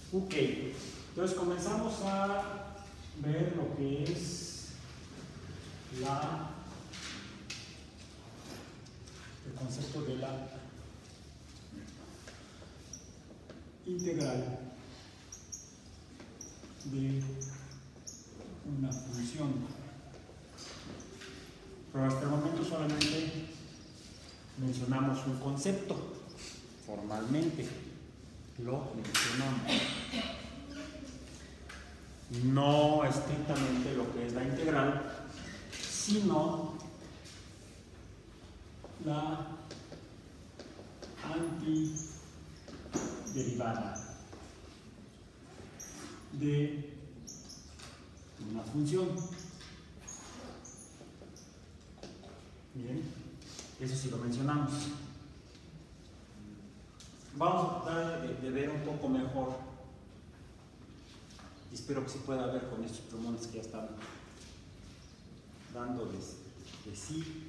Ok, entonces comenzamos a ver lo que es el concepto de la integral de una función. Pero hasta el momento solamente mencionamos un concepto, formalmente lo mencionamos. No estrictamente lo que es la integral, sino la antiderivada de una función. Bien, eso sí lo mencionamos. Vamos a tratar de ver un poco mejor, y espero que se pueda ver con estos plumones que ya están dándoles de sí,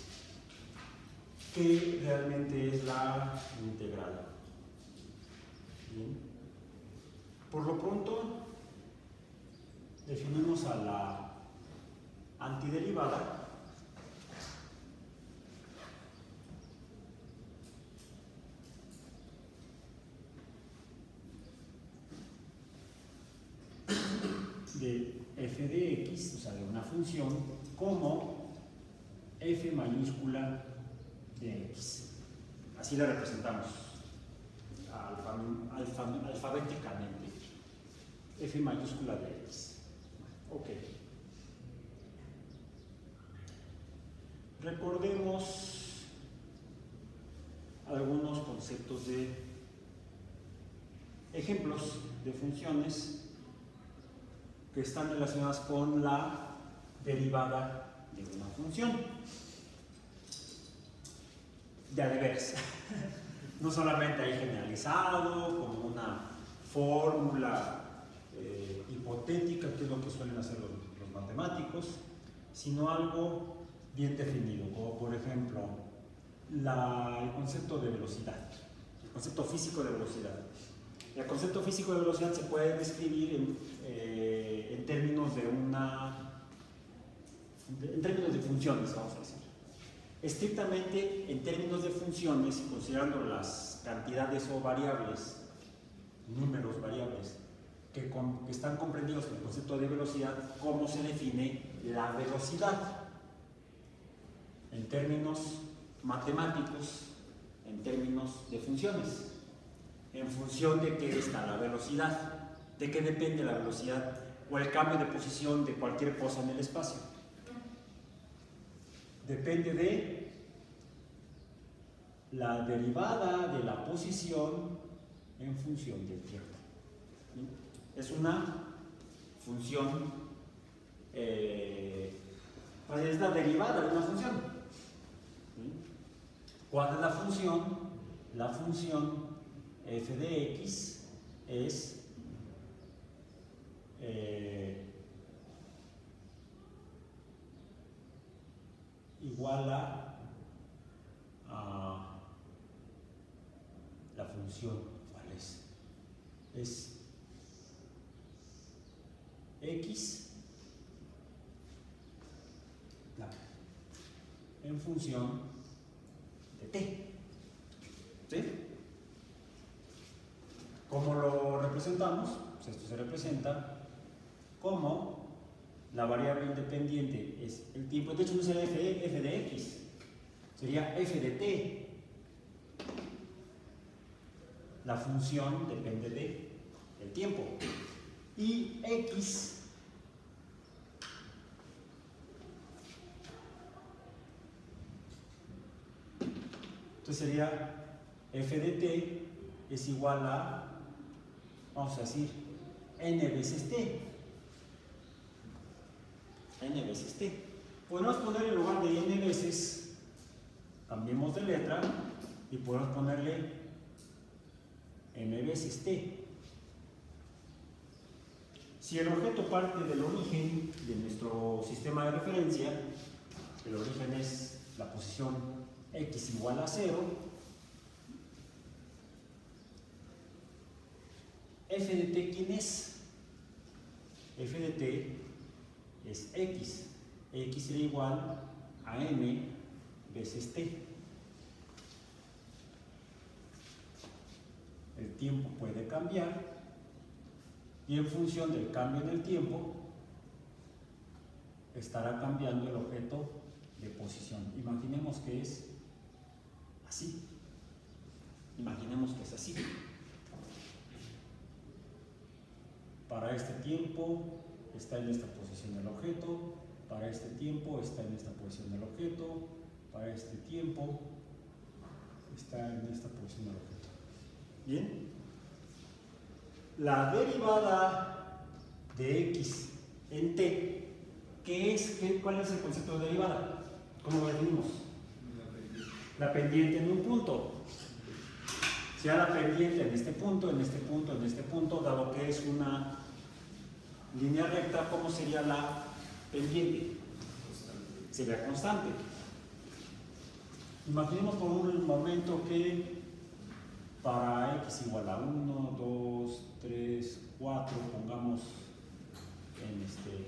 que realmente es la integral. Bien. Por lo pronto, definimos a la antiderivada de f de x, o sea, de una función, como f mayúscula de x. Así la representamos alfabéticamente. F mayúscula de x. Ok. Recordemos algunos conceptos de ejemplos de funciones que están relacionadas con la derivada de una función. De a de veras. No solamente ahí generalizado, como una fórmula hipotética, que es lo que suelen hacer los matemáticos, sino algo bien definido, como por ejemplo el concepto de velocidad, el concepto físico de velocidad. El concepto físico de velocidad se puede describir en términos de funciones, vamos a decir. Estrictamente en términos de funciones, considerando las cantidades o variables, números variables, que están comprendidos en el concepto de velocidad, ¿cómo se define la velocidad? En términos matemáticos, en términos de funciones. En función de qué está la velocidad, de qué depende la velocidad o el cambio de posición de cualquier cosa en el espacio. Depende de la derivada de la posición en función del tiempo. Es una función, es la derivada de una función. ¿Cuál es la función? La función f de x es igual a la función, ¿cuál es? Es x en función de t. ¿Sí? ¿Cómo lo representamos? Pues esto se representa como la variable independiente es el tiempo. De hecho, no sería f de x, sería f de t. La función depende del tiempo. Y x entonces sería f de t es igual a, vamos a decir, n veces t. N veces t. Podemos poner en lugar de n veces, cambiemos de letra y podemos ponerle m veces t. Si el objeto parte del origen de nuestro sistema de referencia, el origen es la posición x igual a 0, f de t, ¿quién es? F de t es x. X será igual a m veces t. El tiempo puede cambiar y en función del cambio en el tiempo estará cambiando el objeto de posición. Imaginemos que es así. Imaginemos que es así. Para este tiempo está en esta posición el objeto, para este tiempo está en esta posición el objeto, para este tiempo está en esta posición el objeto. Bien. La derivada de x en t, ¿qué es? ¿Cuál es el concepto de derivada? ¿Cómo lo definimos? La pendiente en un punto. Sea la pendiente en este punto, en este punto, en este punto, dado que es una línea recta, ¿cómo sería la pendiente? Sería constante. Imaginemos por un momento que para x igual a 1, 2, 3, 4, pongamos en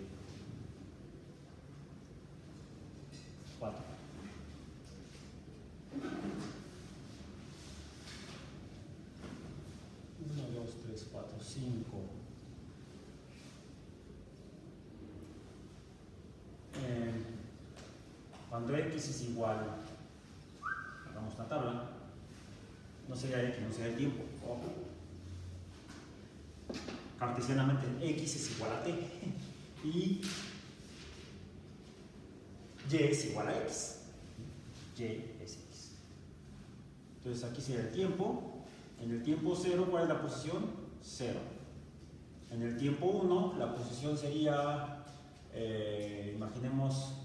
4. Uno, 2, 3, 4, 5. Cuando x es igual, hagamos una tabla, no sería x, no sería el tiempo. Ojo. Cartesianamente x es igual a t y y es igual a x. Y es x. Entonces aquí sería el tiempo. En el tiempo 0, ¿cuál es la posición? 0. En el tiempo 1, la posición sería, imaginemos,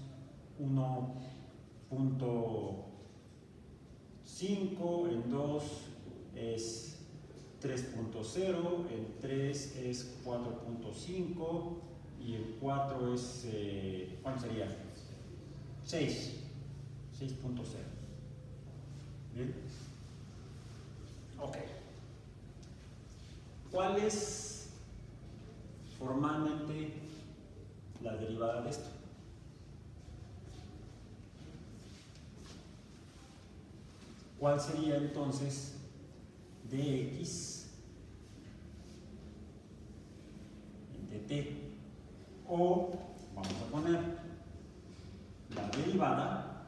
1.5, en 2 es 3.0, en 3 es 4.5 y en 4 es, ¿cuánto sería? 6, 6.0. ¿Bien? Ok. ¿Cuál es formalmente la derivada de esto? ¿Cuál sería entonces dx de t? O vamos a poner la derivada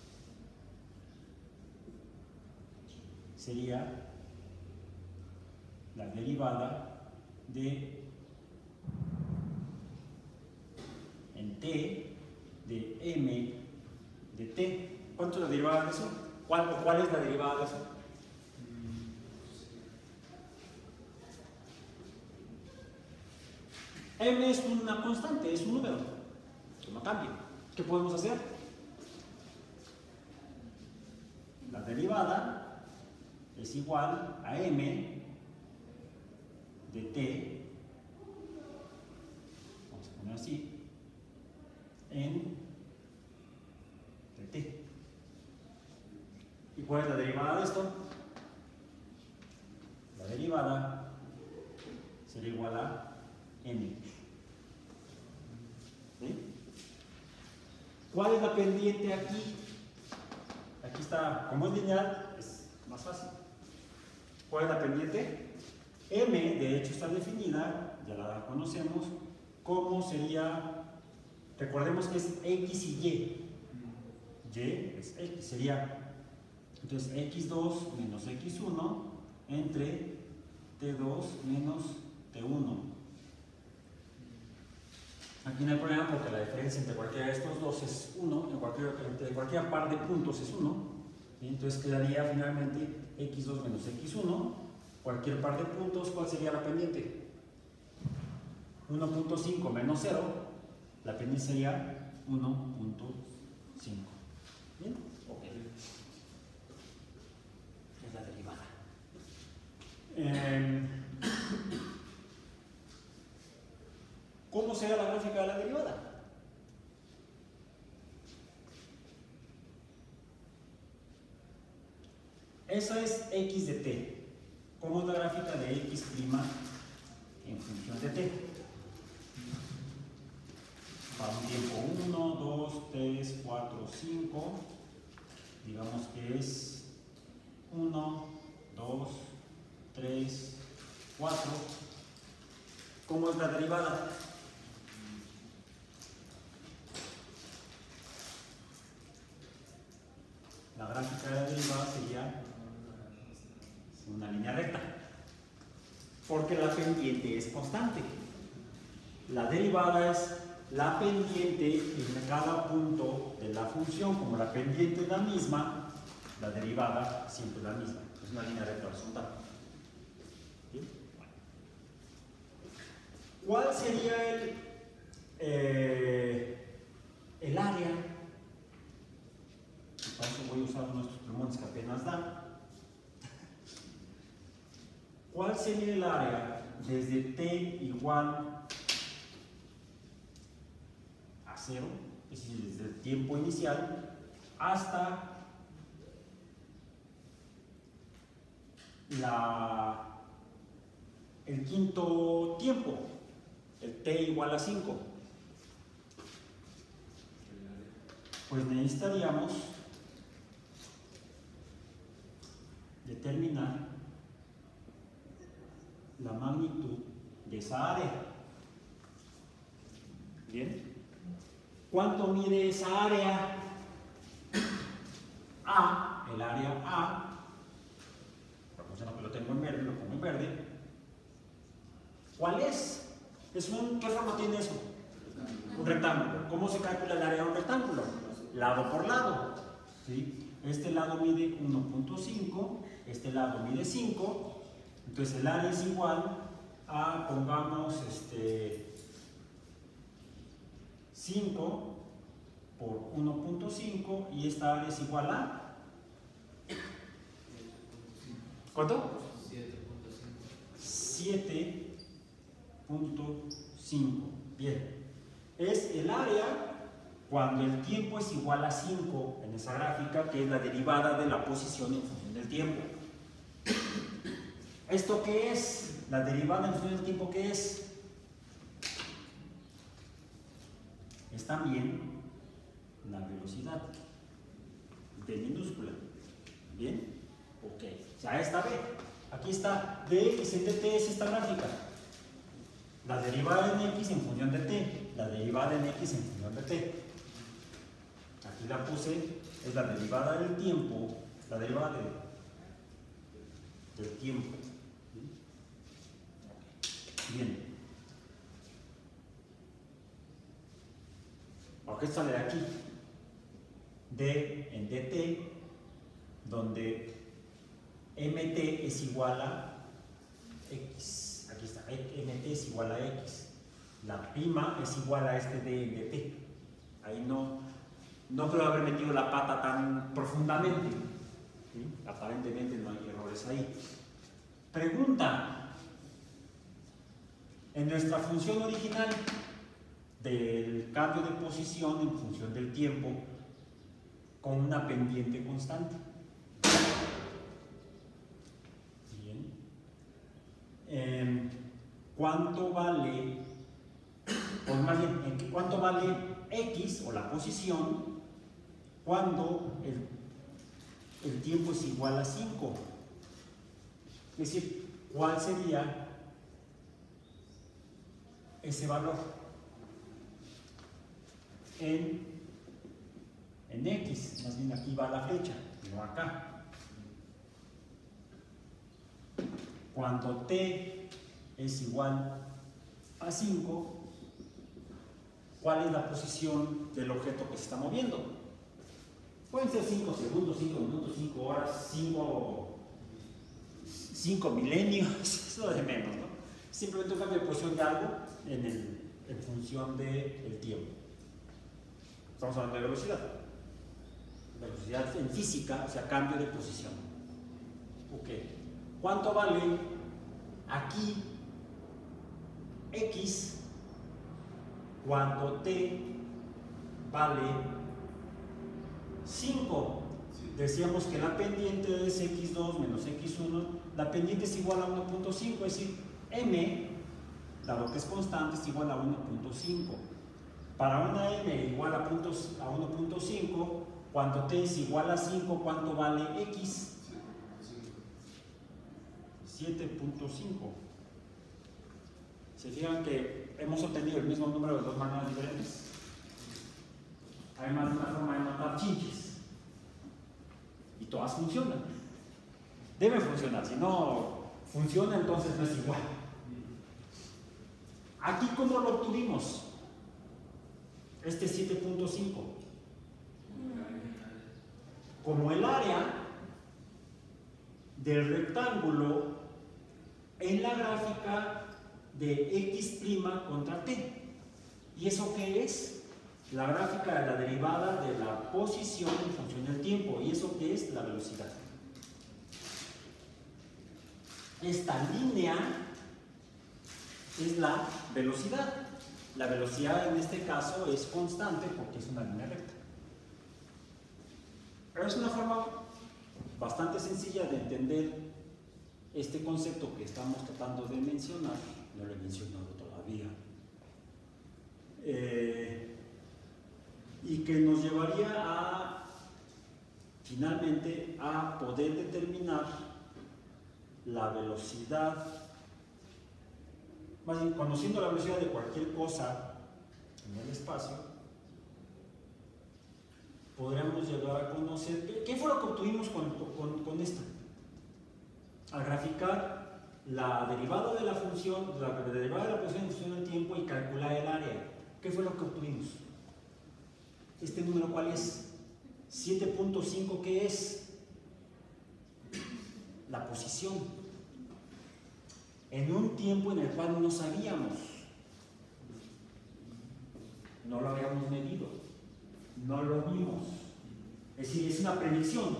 sería la derivada de en t de m de t. ¿Cuánto es la derivada de eso? ¿Cuál es la derivada de eso? M es una constante, es un número que no cambia. ¿Qué podemos hacer? La derivada es igual a m de t, vamos a poner así, en de t. ¿Y cuál es la derivada de esto? La derivada será igual a m. ¿Sí? ¿Cuál es la pendiente aquí? Aquí está, como es lineal, es más fácil. ¿Cuál es la pendiente? M, de hecho, está definida, ya la conocemos, como sería, recordemos que es x y y. Y es x, sería, entonces, x2 menos x1 entre t2 menos t1. Aquí no hay problema porque la diferencia entre cualquiera de estos dos es 1, entre cualquier par de puntos es 1. Entonces quedaría finalmente x2 menos x1. Cualquier par de puntos, ¿cuál sería la pendiente? 1.5 menos 0, la pendiente sería 1.5. ¿Bien? Ok. Es la derivada. ¿Cómo será la gráfica de la derivada? Esa es x de t. ¿Cómo es la gráfica de x' función de t. Para un tiempo 1, 2, 3, 4, 5, digamos que es 1, 2, 3, 4. ¿Cómo es la derivada? La gráfica de la derivada sería una línea recta, porque la pendiente es constante. La derivada es la pendiente en cada punto de la función. Como la pendiente es la misma, la derivada siempre es la misma. Es una línea recta horizontal. ¿Bien? ¿Cuál sería el área? Para eso voy a usar nuestros plumones que apenas dan. ¿Cuál sería el área desde t igual a 0, es decir, desde el tiempo inicial hasta el quinto tiempo, el t igual a 5? Pues necesitaríamos determinar la magnitud de esa área. ¿Bien? ¿Cuánto mide esa área? A, el área A, proporciono que lo tengo en verde, lo pongo en verde. ¿Cuál es? ¿Qué forma tiene eso? Un rectángulo. ¿Cómo se calcula el área de un rectángulo? Lado por lado. ¿Sí? Este lado mide 1.5, este lado mide 5. Entonces el área es igual a, pongamos, 5 por 1.5, y esta área es igual a ¿cuánto? 7.5. Bien, es el área cuando el tiempo es igual a 5 en esa gráfica, que es la derivada de la posición en función del tiempo. ¿Esto qué es? La derivada en función del tiempo, ¿qué es? Es también la velocidad de minúscula. ¿Bien? Ok. Ya está B. Aquí está dx en dt, es esta gráfica. La derivada en x en función de t. La derivada en x en función de t. Aquí la puse, es la derivada del tiempo, la derivada del tiempo. Bien. Porque esto sale de aquí. D en dt, donde mt es igual a x. Aquí está, mt es igual a x. La prima es igual a este d en dt. Ahí no creo haber metido la pata tan profundamente. ¿Sí? Aparentemente no hay errores ahí. Pregunta. En nuestra función original del cambio de posición en función del tiempo con una pendiente constante. Bien. ¿Cuánto vale, o más bien, cuánto vale x o la posición cuando el tiempo es igual a 5? Es decir, ¿cuál sería ese valor en x? Más bien aquí va la flecha, no acá. Cuando t es igual a 5, ¿cuál es la posición del objeto que se está moviendo? Pueden ser 5 segundos, 5 minutos, 5 horas, 5 milenios, eso de menos, ¿no? Simplemente un cambio de posición de algo en función del tiempo. Estamos hablando de velocidad. Velocidad en física, o sea, cambio de posición. Ok. ¿Cuánto vale aquí x cuando t vale 5? Decíamos que la pendiente es x2 menos x1. La pendiente es igual a 1.5, es decir, m dado que es constante, es igual a 1.5. Para una m igual a 1.5, cuando t es igual a 5, ¿cuánto vale x? 7.5. ¿Se fijan que hemos obtenido el mismo número de dos maneras diferentes? Hay más de una forma de matar chinches. Y todas funcionan. Deben funcionar, si no funciona, entonces no es igual. Aquí, ¿cómo lo obtuvimos? Este 7.5. Como el área del rectángulo en la gráfica de x' contra t. ¿Y eso qué es? La gráfica de la derivada de la posición en función del tiempo. ¿Y eso qué es? La velocidad. Esta línea es la velocidad. La velocidad en este caso es constante porque es una línea recta. Pero es una forma bastante sencilla de entender este concepto que estamos tratando de mencionar. No lo he mencionado todavía. Y que nos llevaría a, finalmente, a poder determinar la velocidad, más bien, conociendo la velocidad de cualquier cosa en el espacio, podremos llegar a conocer, ¿qué fue lo que obtuvimos con esto? Al graficar la derivada de la función, la derivada de la posición en función del tiempo y calcular el área, ¿qué fue lo que obtuvimos? ¿Este número cuál es? 7.5, ¿qué es? La posición. En un tiempo en el cual no sabíamos, no lo habíamos medido, no lo vimos. Es decir, es una predicción.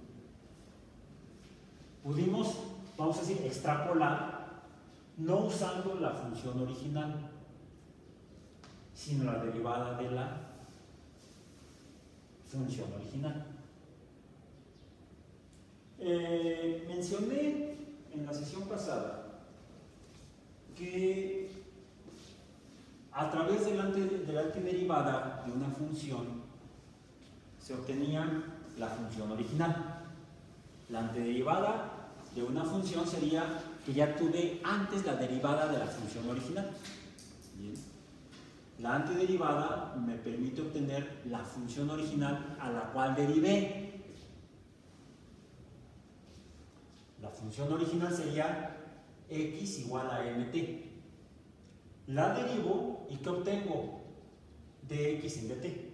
Pudimos, vamos a decir, extrapolar, no usando la función original, sino la derivada de la función original. Mencioné en la sesión pasada que a través de la antiderivada de una función se obtenía la función original. La antiderivada de una función sería que ya tuve antes la derivada de la función original. Bien. La antiderivada me permite obtener la función original a la cual derivé. La función original sería x igual a mt. La derivo y ¿qué obtengo? Dx en dt.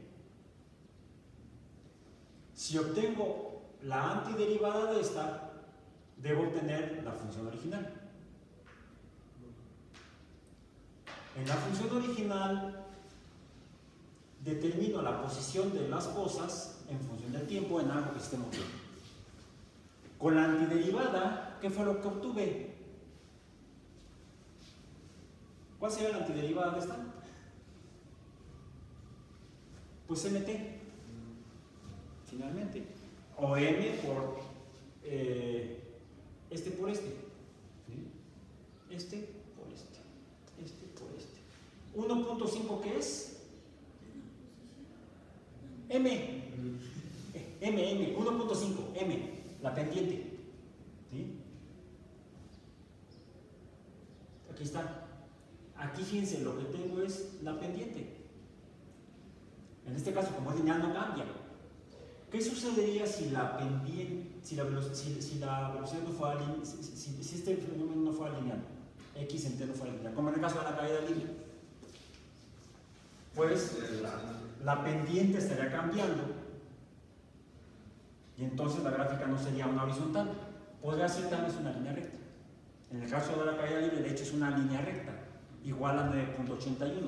Si obtengo la antiderivada de esta, debo obtener la función original. En la función original determino la posición de las cosas en función del tiempo en algo que esté moviendo. Con la antiderivada, ¿qué fue lo que obtuve? ¿Cuál sería la antiderivada de esta? Pues mt, finalmente. O m por este por este. ¿Sí? Este por este. Este por este. 1.5, ¿qué es? M. M, 1.5, M, la pendiente. ¿Sí? Aquí está. Aquí fíjense, lo que tengo es la pendiente. En este caso, como es lineal, no cambia. ¿Qué sucedería si la pendiente, si la velocidad no fuera lineal, si este fenómeno no fuera lineal? X en t no fuera lineal, como en el caso de la caída libre. Pues la pendiente estaría cambiando y entonces la gráfica no sería una horizontal, podría ser tal vez una línea recta. En el caso de la caída libre, de hecho, es una línea recta, igual a 9.81.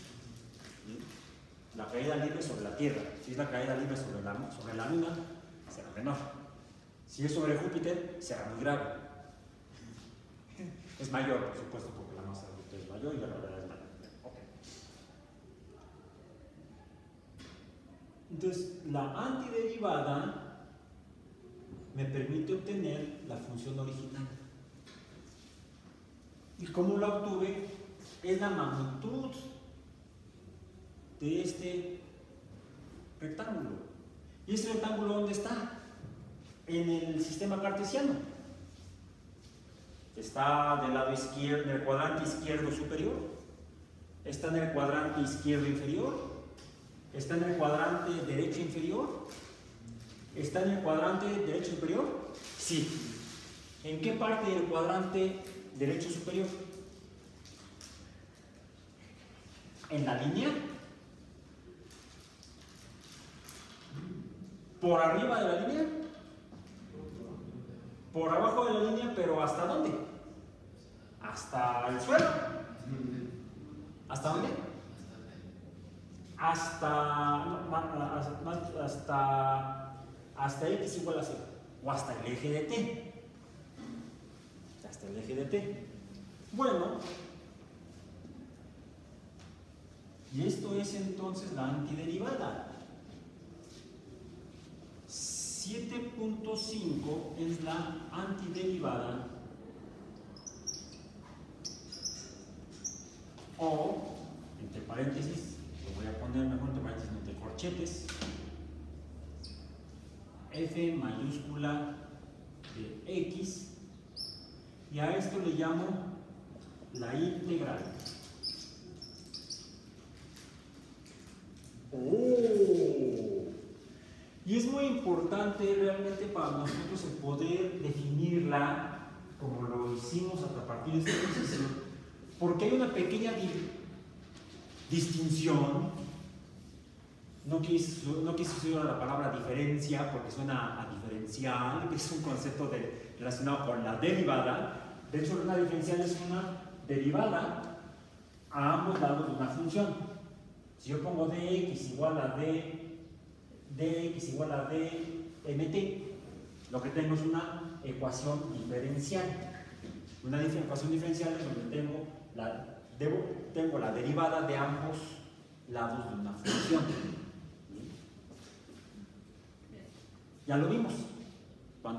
La caída libre sobre la Tierra. Si es la caída libre sobre la Luna, será menor. Si es sobre Júpiter, será muy grave. Es mayor, por supuesto, porque la masa de Júpiter es mayor y la gravedad es mayor. Okay. Entonces, la antiderivada me permite obtener la función original. ¿Y cómo la obtuve? es la magnitud de este rectángulo. ¿Y este rectángulo dónde está? En el sistema cartesiano. Está del lado izquierdo, en el cuadrante izquierdo superior, está en el cuadrante izquierdo inferior, está en el cuadrante derecho inferior, está en el cuadrante derecho superior. Sí. ¿En qué parte del cuadrante derecho superior? ¿En la línea? ¿Por arriba de la línea? ¿Por abajo de la línea, pero hasta dónde? ¿Hasta el suelo? ¿Hasta dónde? Hasta x igual a 0. O hasta el eje de t. Hasta el eje de t. Bueno, y esto es entonces la antiderivada. 7.5 es la antiderivada, o, entre paréntesis, lo voy a poner mejor entre paréntesis, entre corchetes, f mayúscula de x, y a esto le llamo la integral. Y es muy importante realmente para nosotros el poder definirla como lo hicimos a partir de este ejercicio, porque hay una pequeña distinción. No quise usar la palabra diferencia porque suena a diferencial, que es un concepto relacionado con la derivada. De hecho, una diferencial es una derivada a ambos lados de una función. Si yo pongo dx igual a dx igual a dmt, lo que tengo es una ecuación diferencial. Una ecuación diferencial es donde tengo la derivada de ambos lados de una función. Ya lo vimos cuando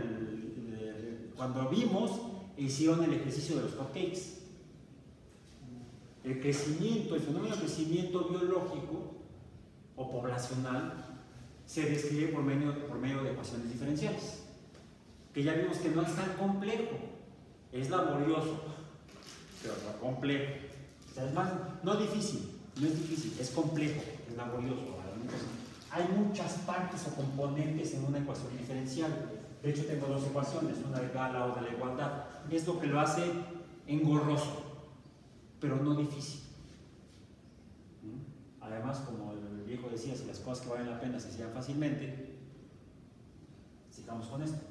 hicieron el ejercicio de los hotcakes. El fenómeno de crecimiento biológico o poblacional se describe por medio de ecuaciones diferenciales, que ya vimos que no es tan complejo, es laborioso, pero no complejo. O sea, es más, no es difícil, es complejo, es laborioso. Hay muchas partes o componentes en una ecuación diferencial. De hecho, tengo dos ecuaciones, una de cada lado de la igualdad. Es lo que lo hace engorroso, pero no difícil. Además, como el viejo decía, si las cosas que valen la pena se hacían fácilmente, sigamos con esto.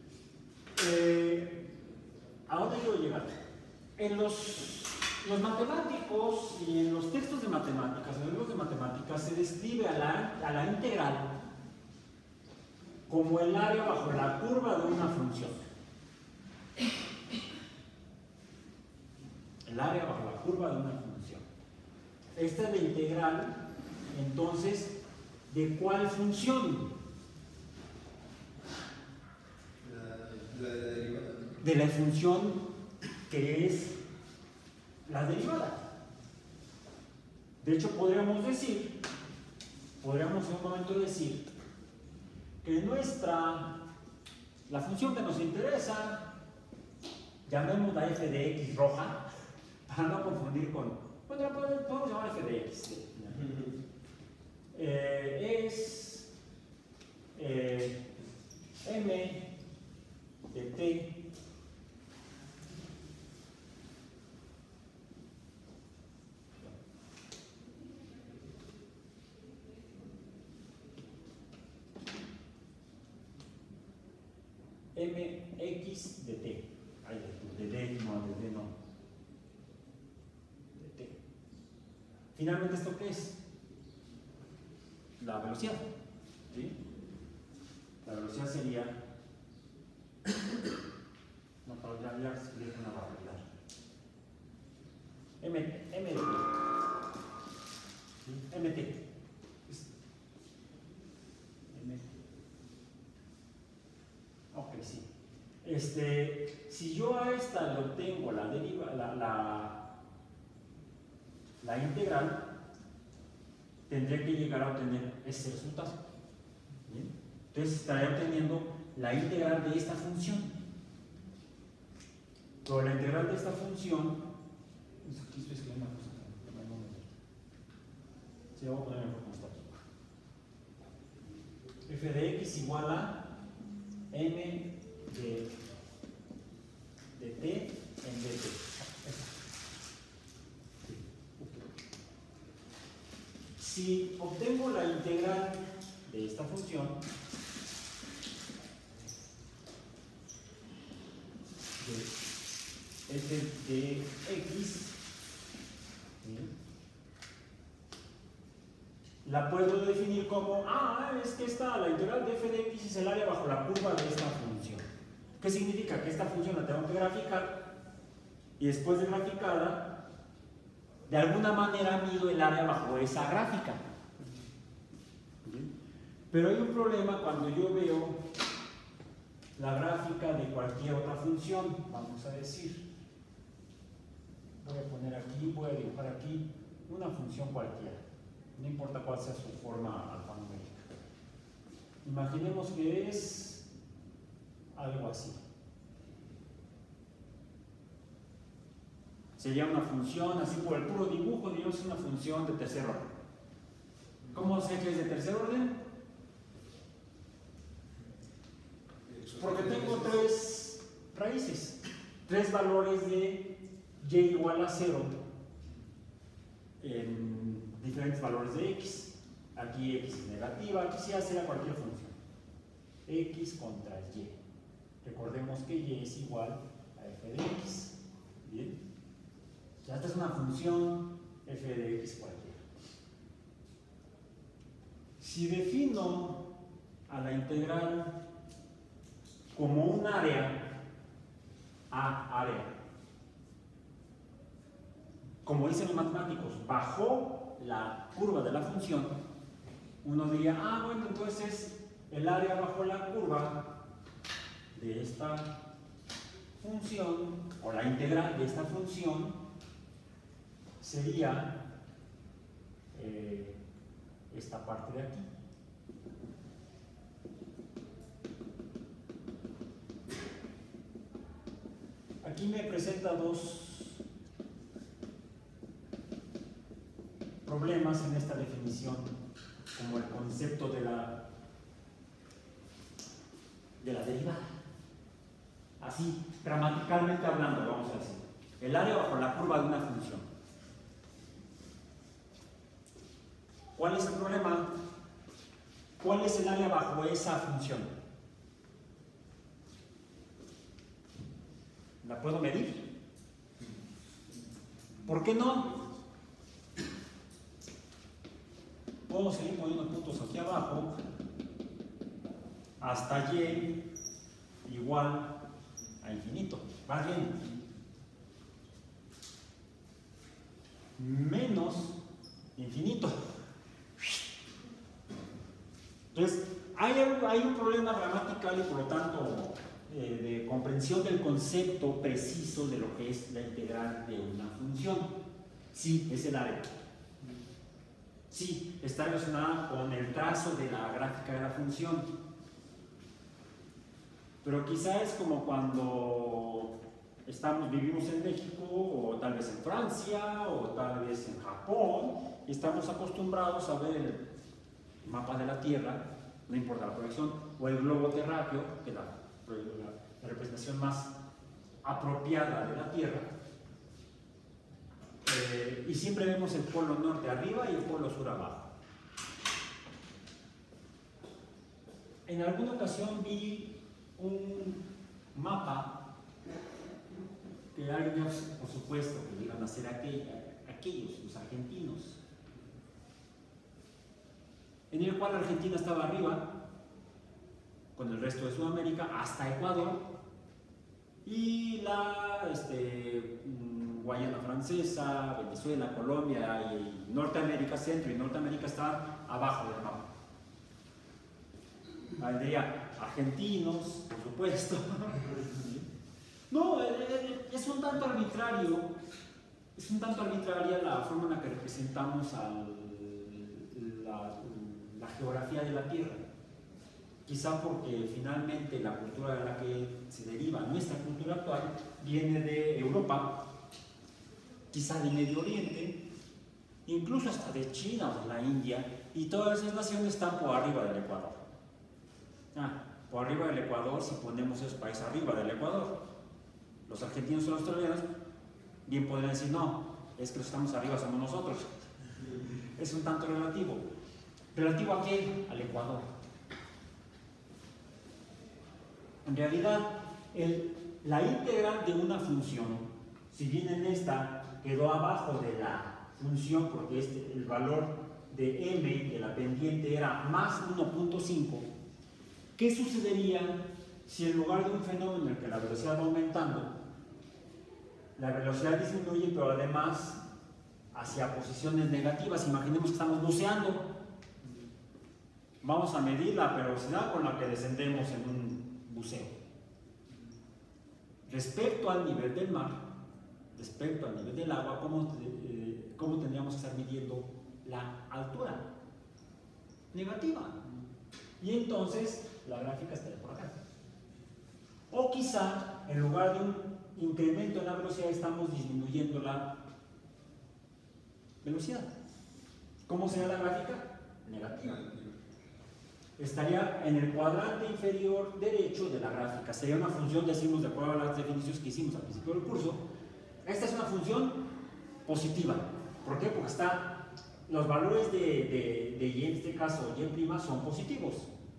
¿A dónde quiero llegar? En los matemáticos y en los textos de matemáticas, en los libros de matemáticas, se describe a la integral como el área bajo la curva de una función. El área bajo la curva de una función. Esta es la integral, entonces, ¿de cuál función? La derivada. De la función que es la derivada. De hecho, podríamos en un momento decir que la función que nos interesa, llamémosla f de x roja, para no confundir con, bueno, podemos llamar f de x, es m de t mx de t. Ay, de d no, de t. Finalmente, ¿esto qué es? La velocidad. ¿Sí? La velocidad sería, no, pero ya escribí una barbaridad. M de t. ¿Sí? mt. Ok, sí. Si yo a esta le obtengo la la integral, tendré que llegar a obtener ese resultado. ¿Bien? Entonces estaré obteniendo la integral de esta función. Pero la integral de esta función, aquí estoy escribiendo una cosa que no me gusta. Sí, voy a poner mejor como está aquí. F de x igual a m de t en dt. Si obtengo la integral de esta función, de f de x, la puedo definir como, es que la integral de f de x es el área bajo la curva de esta función. ¿Qué significa? Que esta función la tengo que graficar y después de graficada, de alguna manera mido el área bajo esa gráfica. Pero hay un problema cuando yo veo la gráfica de cualquier otra función, vamos a decir. Voy a poner aquí, voy a dibujar aquí una función cualquiera, no importa cuál sea su forma alfanumérica. Imaginemos que es algo así. Sería una función, así por el puro dibujo, digamos, una función de tercer orden. ¿Cómo sé que es de tercer orden? Porque tengo tres raíces, tres valores de y igual a 0 en diferentes valores de x. Aquí x es negativa, aquí sí hace a cualquier función. X contra y. Recordemos que y es igual a f de x. Bien. Ya esta es una función f de x cualquiera. Si defino a la integral como un área, como dicen los matemáticos, bajo la curva de la función, uno diría, bueno, entonces el área bajo la curva de esta función, o la integral de esta función, sería esta parte de aquí. Aquí me presenta dos problemas en esta definición, como el concepto de la derivada. Así, gramaticalmente hablando, vamos a decir, el área bajo la curva de una función. ¿Cuál es el problema? ¿Cuál es el área bajo esa función? ¿La puedo medir? ¿Por qué no? Puedo seguir poniendo puntos aquí abajo hasta y igual a infinito. Más bien, menos infinito. Entonces, hay un problema gramatical y por lo tanto de comprensión del concepto preciso de lo que es la integral de una función. Sí, es el área. Sí, está relacionada con el trazo de la gráfica de la función. Pero quizá es como cuando vivimos en México, o tal vez en Francia, o tal vez en Japón, y estamos acostumbrados a ver el mapa de la Tierra, no importa la proyección, o el globo terráqueo, que es la representación más apropiada de la Tierra, y siempre vemos el polo norte arriba y el polo sur abajo. En alguna ocasión vi un mapa que alguien, por supuesto, que iban a hacer aquellos, los argentinos, en el cual Argentina estaba arriba con el resto de Sudamérica hasta Ecuador, y Guayana Francesa, Venezuela, Colombia y Norteamérica, Centro y Norteamérica estaban abajo del mapa. Vendría argentinos, por supuesto. No, es un tanto arbitrario Es un tanto arbitraria la forma en la que representamos la geografía de la Tierra. Quizá porque finalmente la cultura de la que se deriva nuestra cultura actual viene de Europa, quizá del Medio Oriente, incluso hasta de China o de la India, y todas esas naciones están por arriba del Ecuador. Por arriba del Ecuador, si ponemos esos países arriba del Ecuador, los argentinos o los australianos bien podrían decir, no, es que los que estamos arriba somos nosotros. Es un tanto relativo. ¿Relativo a qué? Al Ecuador. En realidad, la integral de una función, si bien en esta quedó abajo de la función, porque el valor de m de la pendiente era más 1.5, ¿qué sucedería si en lugar de un fenómeno en el que la velocidad va aumentando, la velocidad disminuye, pero además hacia posiciones negativas? Imaginemos que estamos buceando. Vamos a medir la velocidad con la que descendemos en un buceo. Respecto al nivel del mar, respecto al nivel del agua, ¿cómo tendríamos que estar midiendo la altura? Negativa. Y entonces la gráfica estaría por acá. O quizá, en lugar de un incremento en la velocidad, estamos disminuyendo la velocidad. ¿Cómo sería la gráfica? Negativa. Estaría en el cuadrante inferior derecho de la gráfica. Sería una función, decimos, de acuerdo a las definiciones que hicimos al principio del curso. Esta es una función positiva. ¿Por qué? Porque los valores de y, en este caso y' son positivos.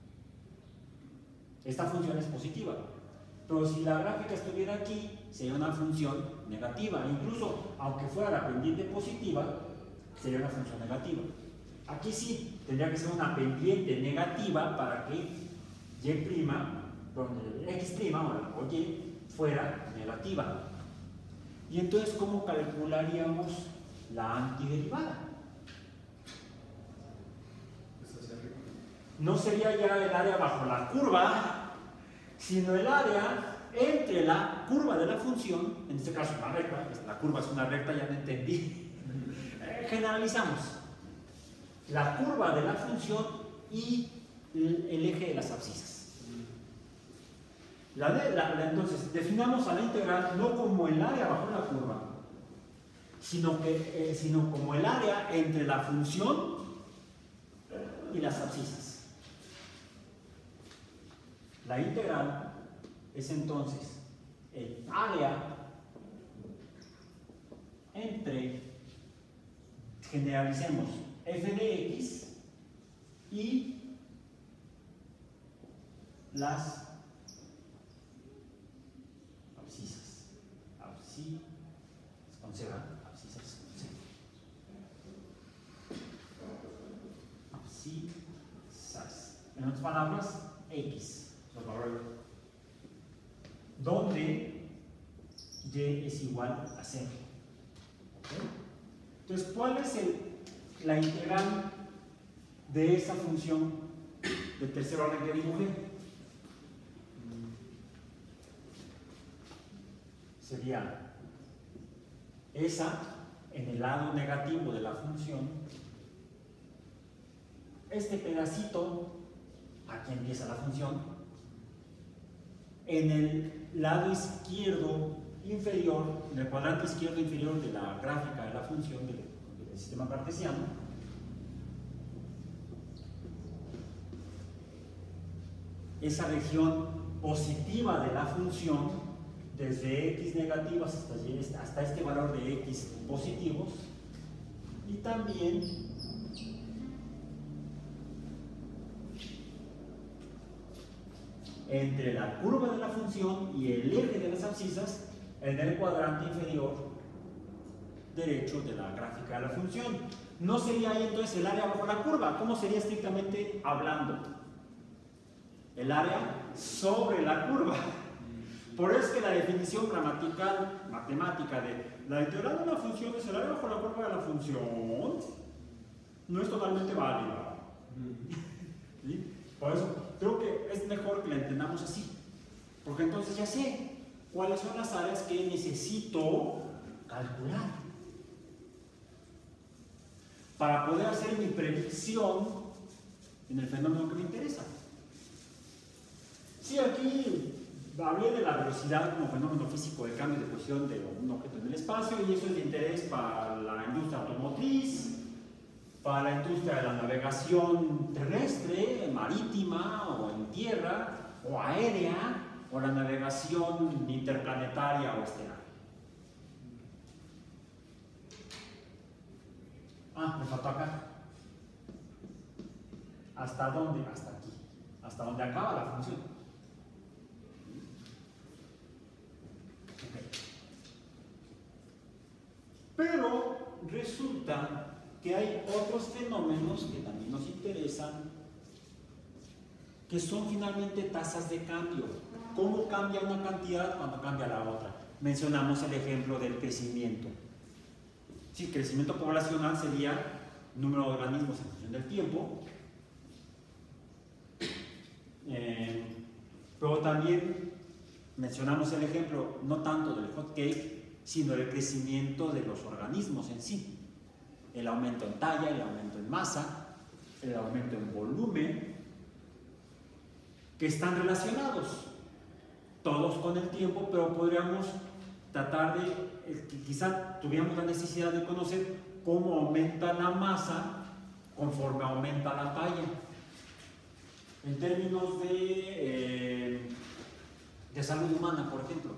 Esta función es positiva. Pero si la gráfica estuviera aquí, sería una función negativa. Incluso, aunque fuera la pendiente positiva, sería una función negativa. Aquí sí, tendría que ser una pendiente negativa para que y', donde x' o y fuera negativa. Y entonces, ¿cómo calcularíamos la antiderivada? No sería ya el área bajo la curva, sino el área entre la curva de la función, en este caso una recta, la curva es una recta, ya no entendí. Generalizamos. La curva de la función y el eje de las abscisas. Entonces, definamos a la integral no como el área bajo la curva, sino como el área entre la función y las abscisas. La integral es entonces el área entre, generalicemos, f de x y las abscisas. Abscisas con C. Abscisas con C. Abscisas. En otras palabras, x, los valores, donde y es igual a 0. ¿Okay? Entonces, ¿cuál es la integral de esa función de tercer orden que dibujé? Sería esa en el lado negativo de la función, este pedacito, aquí empieza la función, en el lado izquierdo inferior, en el cuadrante izquierdo inferior de la gráfica de la función del sistema cartesiano, esa región positiva de la función, desde x negativas hasta este valor de x positivos, y también entre la curva de la función y el eje de las abscisas en el cuadrante inferior derecho de la gráfica de la función. No sería ahí entonces el área bajo la curva. ¿Cómo sería estrictamente hablando? El área sobre la curva. Por eso es que la definición gramatical, matemática de la integral de una función es el área bajo la curva de la función, no es totalmente válida. ¿Sí? Por eso creo que es mejor que la entendamos así, porque entonces ya sé cuáles son las áreas que necesito calcular. para poder hacer mi predicción en el fenómeno que me interesa. Sí, aquí hablé de la velocidad como fenómeno físico de cambio de posición de un objeto en el espacio, y eso es de interés para la industria automotriz, para la industria de la navegación terrestre, marítima o en tierra, o aérea, o la navegación interplanetaria o estelar. Me faltó acá. ¿Hasta dónde? Hasta aquí. Hasta donde acaba la función. Okay. Pero resulta que hay otros fenómenos que también nos interesan, que son finalmente tasas de cambio. ¿Cómo cambia una cantidad cuando cambia la otra? Mencionamos el ejemplo del crecimiento. Sí, crecimiento poblacional sería número de organismos en función del tiempo, pero también mencionamos el ejemplo no tanto del hot cake, sino del crecimiento de los organismos en sí. El aumento en talla, el aumento en masa, el aumento en volumen, que están relacionados todos con el tiempo, pero podríamos tratar de, quizá tuviéramos la necesidad de conocer cómo aumenta la masa conforme aumenta la talla. En términos de salud humana, por ejemplo,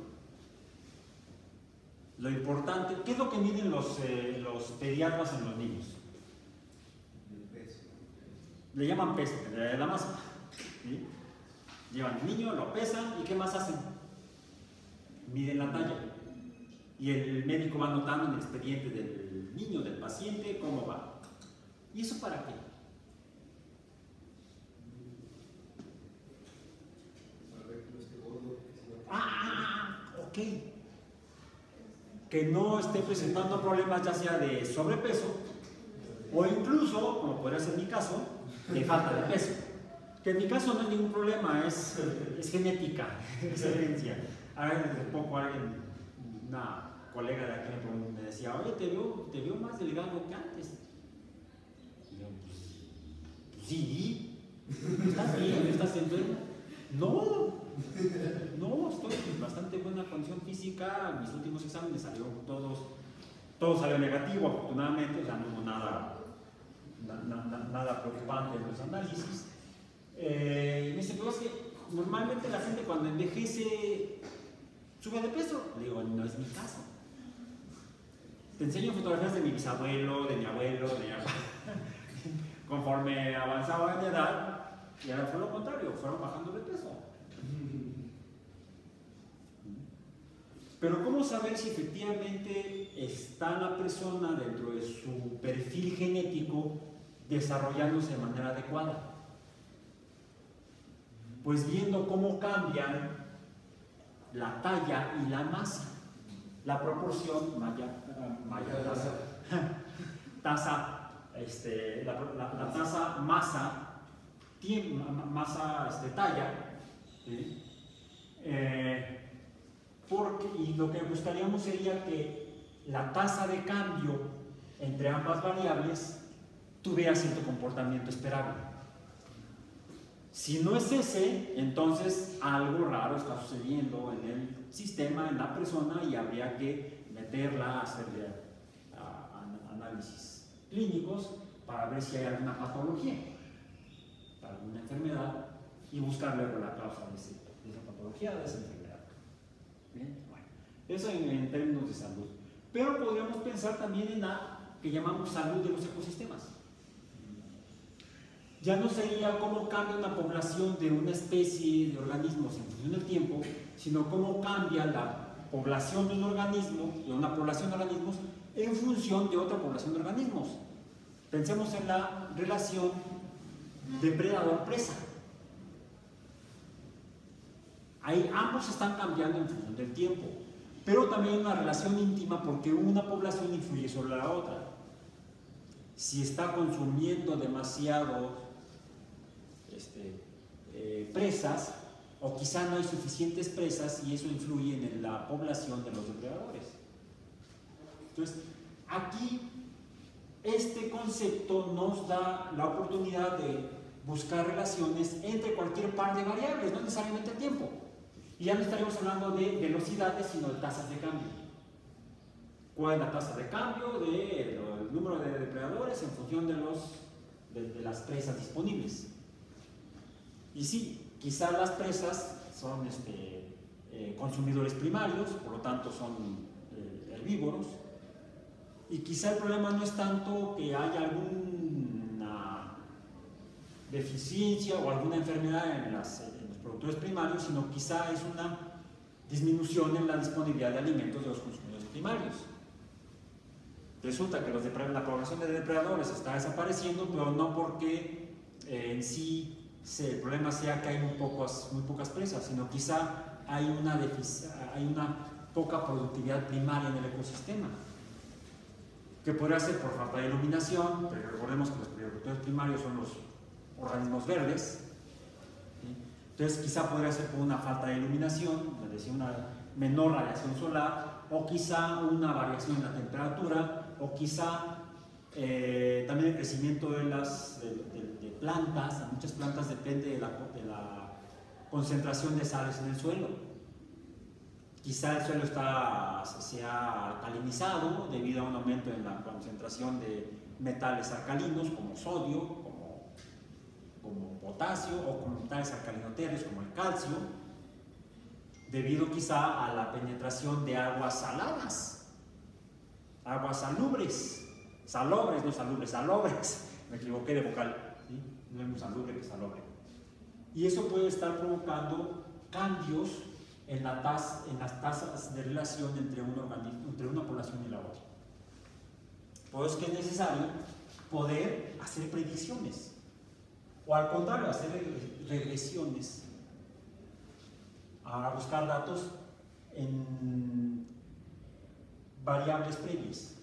lo importante, ¿qué es lo que miden los pediatras en los niños? El peso. Le llaman peso, la masa. ¿Sí? Llevan al niño, lo pesan y ¿qué más hacen? Miden la talla. Y el médico va anotando en el expediente del niño, del paciente, cómo va. ¿Y eso para qué? Para ver que no esté gordo. Ok. Que no esté presentando problemas ya sea de sobrepeso o incluso, como podría ser mi caso, de falta de peso. Que en mi caso no es ningún problema, es genética, es herencia. Hace poco una colega de aquí me decía, oye, te veo más delgado que antes. Y yo, pues sí, ¿estás bien? ¿Estás enfermo? No, estoy en bastante buena condición física. Mis últimos exámenes salieron todo salió negativo, afortunadamente, o sea, no hubo nada preocupante en los análisis. Y me dice, pero es que normalmente la gente cuando envejece sube de peso. Le digo, no es mi caso. Te enseño fotografías de mi bisabuelo, de mi abuelo, de mi abuelo. Conforme avanzaba en edad, y ahora fue lo contrario, fueron bajando de peso. Pero ¿cómo saber si efectivamente está la persona dentro de su perfil genético desarrollándose de manera adecuada? Pues viendo cómo cambian la talla y la masa, la proporción la tasa masa talla, ¿sí? Y lo que buscaríamos sería que la tasa de cambio entre ambas variables tuviera cierto comportamiento esperable. Si no es ese, entonces algo raro está sucediendo en el sistema, en la persona, y habría que meterla, hacerle análisis clínicos para ver si hay alguna patología, alguna enfermedad, y buscar luego la causa de esa patología, de esa enfermedad. Bien, bueno, eso en términos de salud. Pero podríamos pensar también en la que llamamos salud de los ecosistemas. Ya no sería cómo cambia una población de una especie de organismos en función del tiempo, sino cómo cambia la población de un organismo, de una población de organismos, en función de otra población de organismos. Pensemos en la relación depredador-presa. Ahí ambos están cambiando en función del tiempo, pero también una relación íntima porque una población influye sobre la otra. Si está consumiendo demasiado presas, o quizá no hay suficientes presas y eso influye en la población de los depredadores. Entonces, aquí este concepto nos da la oportunidad de buscar relaciones entre cualquier par de variables, no necesariamente el tiempo. Y ya no estaríamos hablando de velocidades, sino de tasas de cambio. ¿Cuál es la tasa de cambio del número de depredadores en función de las presas disponibles? Y sí, quizás las presas son consumidores primarios, por lo tanto son herbívoros, y quizá el problema no es tanto que haya alguna deficiencia o alguna enfermedad en los productores primarios, sino quizá es una disminución en la disponibilidad de alimentos de los consumidores primarios. Resulta que la población de depredadores está desapareciendo, pero no porque en sí el problema sea que hay muy pocas presas, sino quizá hay una poca productividad primaria en el ecosistema, que podría ser por falta de iluminación, pero recordemos que los productores primarios son los organismos verdes, ¿sí? Entonces quizá podría ser por una falta de iluminación, es decir, una menor radiación solar, o quizá una variación en la temperatura, o quizá también el crecimiento de plantas. Muchas plantas depende de la concentración de sales en el suelo. Quizá el suelo se ha alcalinizado debido a un aumento en la concentración de metales alcalinos como sodio, como potasio, o como metales alcalinoterrios como el calcio, debido quizá a la penetración de aguas saladas, aguas salobres, me equivoqué de vocal, ¿sí? No es salubre que salobre. Y eso puede estar provocando cambios en las tasas de relación entre una población y la otra. Por eso es que es necesario poder hacer predicciones, o al contrario, hacer regresiones, a buscar datos en variables previas.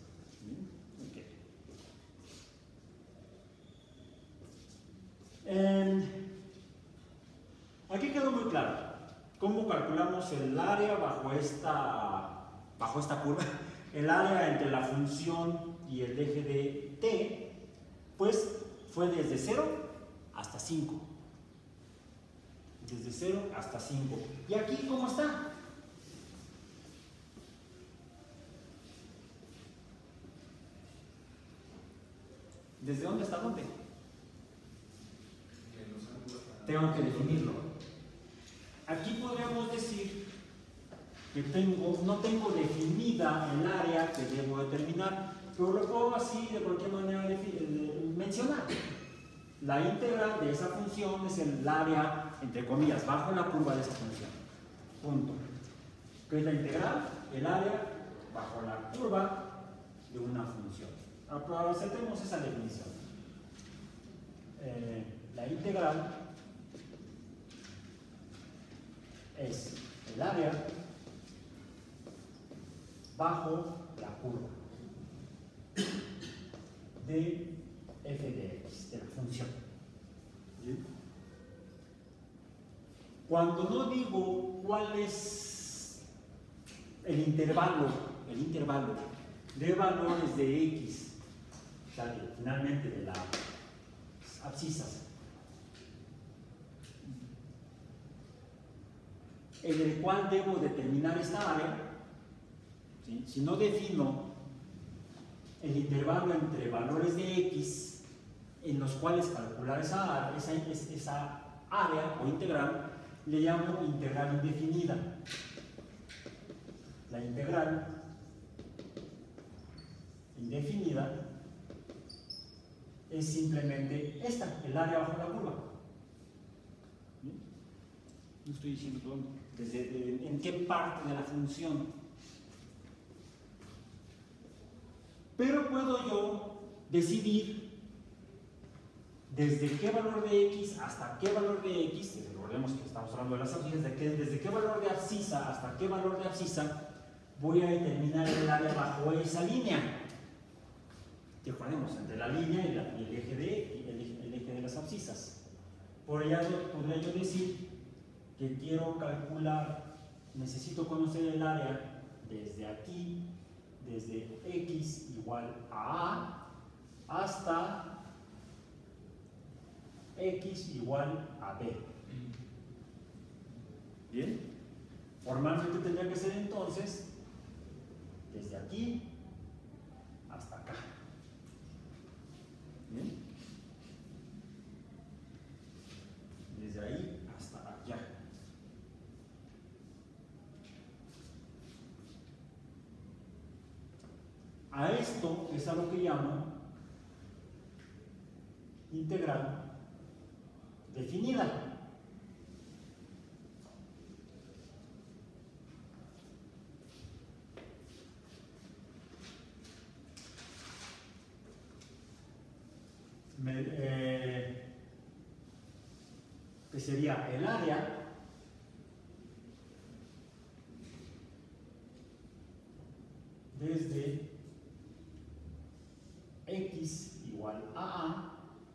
Aquí quedó muy claro cómo calculamos el área bajo esta curva. El área entre la función y el eje de t, pues fue desde 0 hasta 5. Desde 0 hasta 5. ¿Y aquí cómo está? ¿Desde dónde hasta dónde? Tengo que definirlo. Aquí podríamos decir que no tengo definida el área que debo determinar, pero lo puedo así de cualquier manera mencionar. La integral de esa función es el área, entre comillas, bajo la curva de esa función. Punto. ¿Qué es la integral? El área bajo la curva de una función. Aceptemos esa definición. La integral es el área bajo la curva de f de x, de la función. ¿Sí? Cuando no digo cuál es el intervalo de valores de x, o sea, finalmente de las abscisas, en el cual debo determinar esta área, ¿sí? Si no defino el intervalo entre valores de x en los cuales calcular esa área o integral, le llamo integral indefinida. La integral indefinida es simplemente esta, el área bajo la curva. No estoy diciendo dónde, en qué parte de la función. Pero puedo yo decidir desde qué valor de x hasta qué valor de x, recordemos que estamos hablando de las abscisas, desde qué valor de abscisa hasta qué valor de abscisa voy a determinar el área bajo esa línea. Recordemos, entre la línea y el eje de las abscisas. Por ello podría yo decir que quiero calcular, necesito conocer el área desde aquí, desde x igual a hasta x igual a b. Bien, formalmente tendría que ser entonces desde aquí hasta acá. Bien, desde ahí hasta allá. A esto es a lo que llamo integral definida. Que sería el área desde x igual a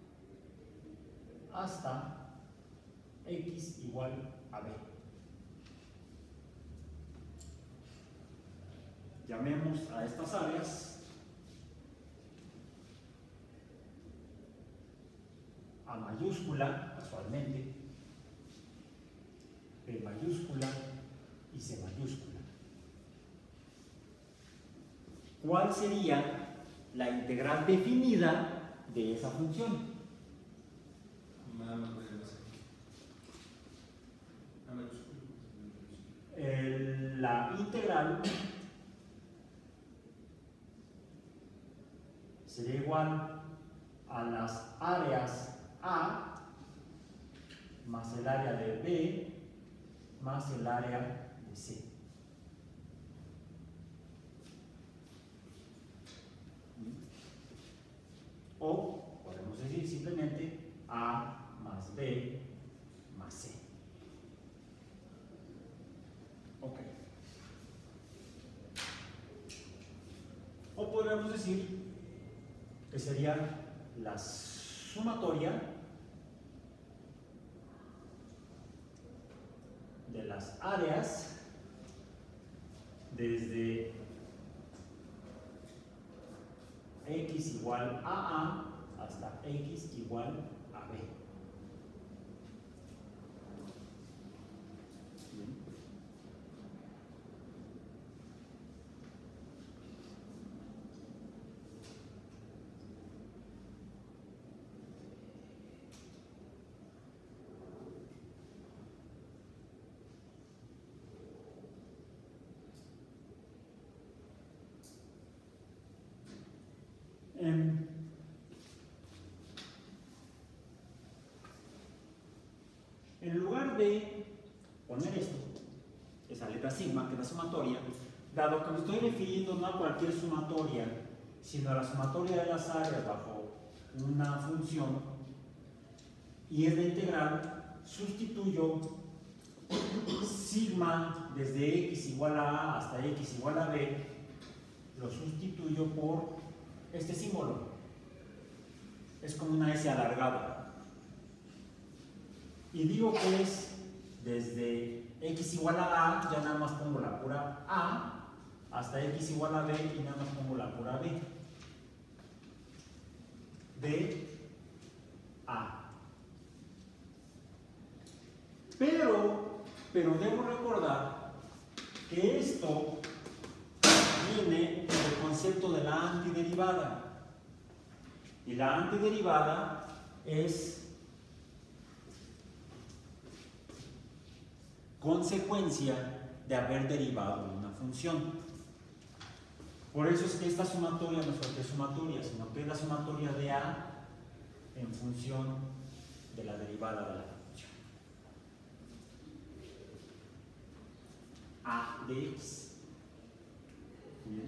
hasta x igual a b. Llamemos a estas áreas A mayúscula, casualmente, B mayúscula y C mayúscula. ¿Cuál sería la integral definida de esa función? La integral sería igual a las áreas A más el área de B más el área de C. O podemos decir simplemente A más B más C. Ok. O podríamos decir que sería la sumatoria de las áreas desde x igual a A hasta x igual a B. En lugar de poner esto, esa letra sigma, que es la sumatoria, dado que me estoy refiriendo no a cualquier sumatoria, sino a la sumatoria de las áreas bajo una función, y es la integral, sustituyo sigma desde x igual a A hasta x igual a B, lo sustituyo por este símbolo. Es como una S alargada. Y digo que es desde x igual a A, ya nada más pongo la pura A, hasta x igual a B y nada más pongo la pura B. De A. Pero debo recordar que esto viene del concepto de la antiderivada. Y la antiderivada es consecuencia de haber derivado una función. Por eso es que esta sumatoria no es cualquier sumatoria, sino que es la sumatoria de A en función de la derivada de la función. A de x. Bien.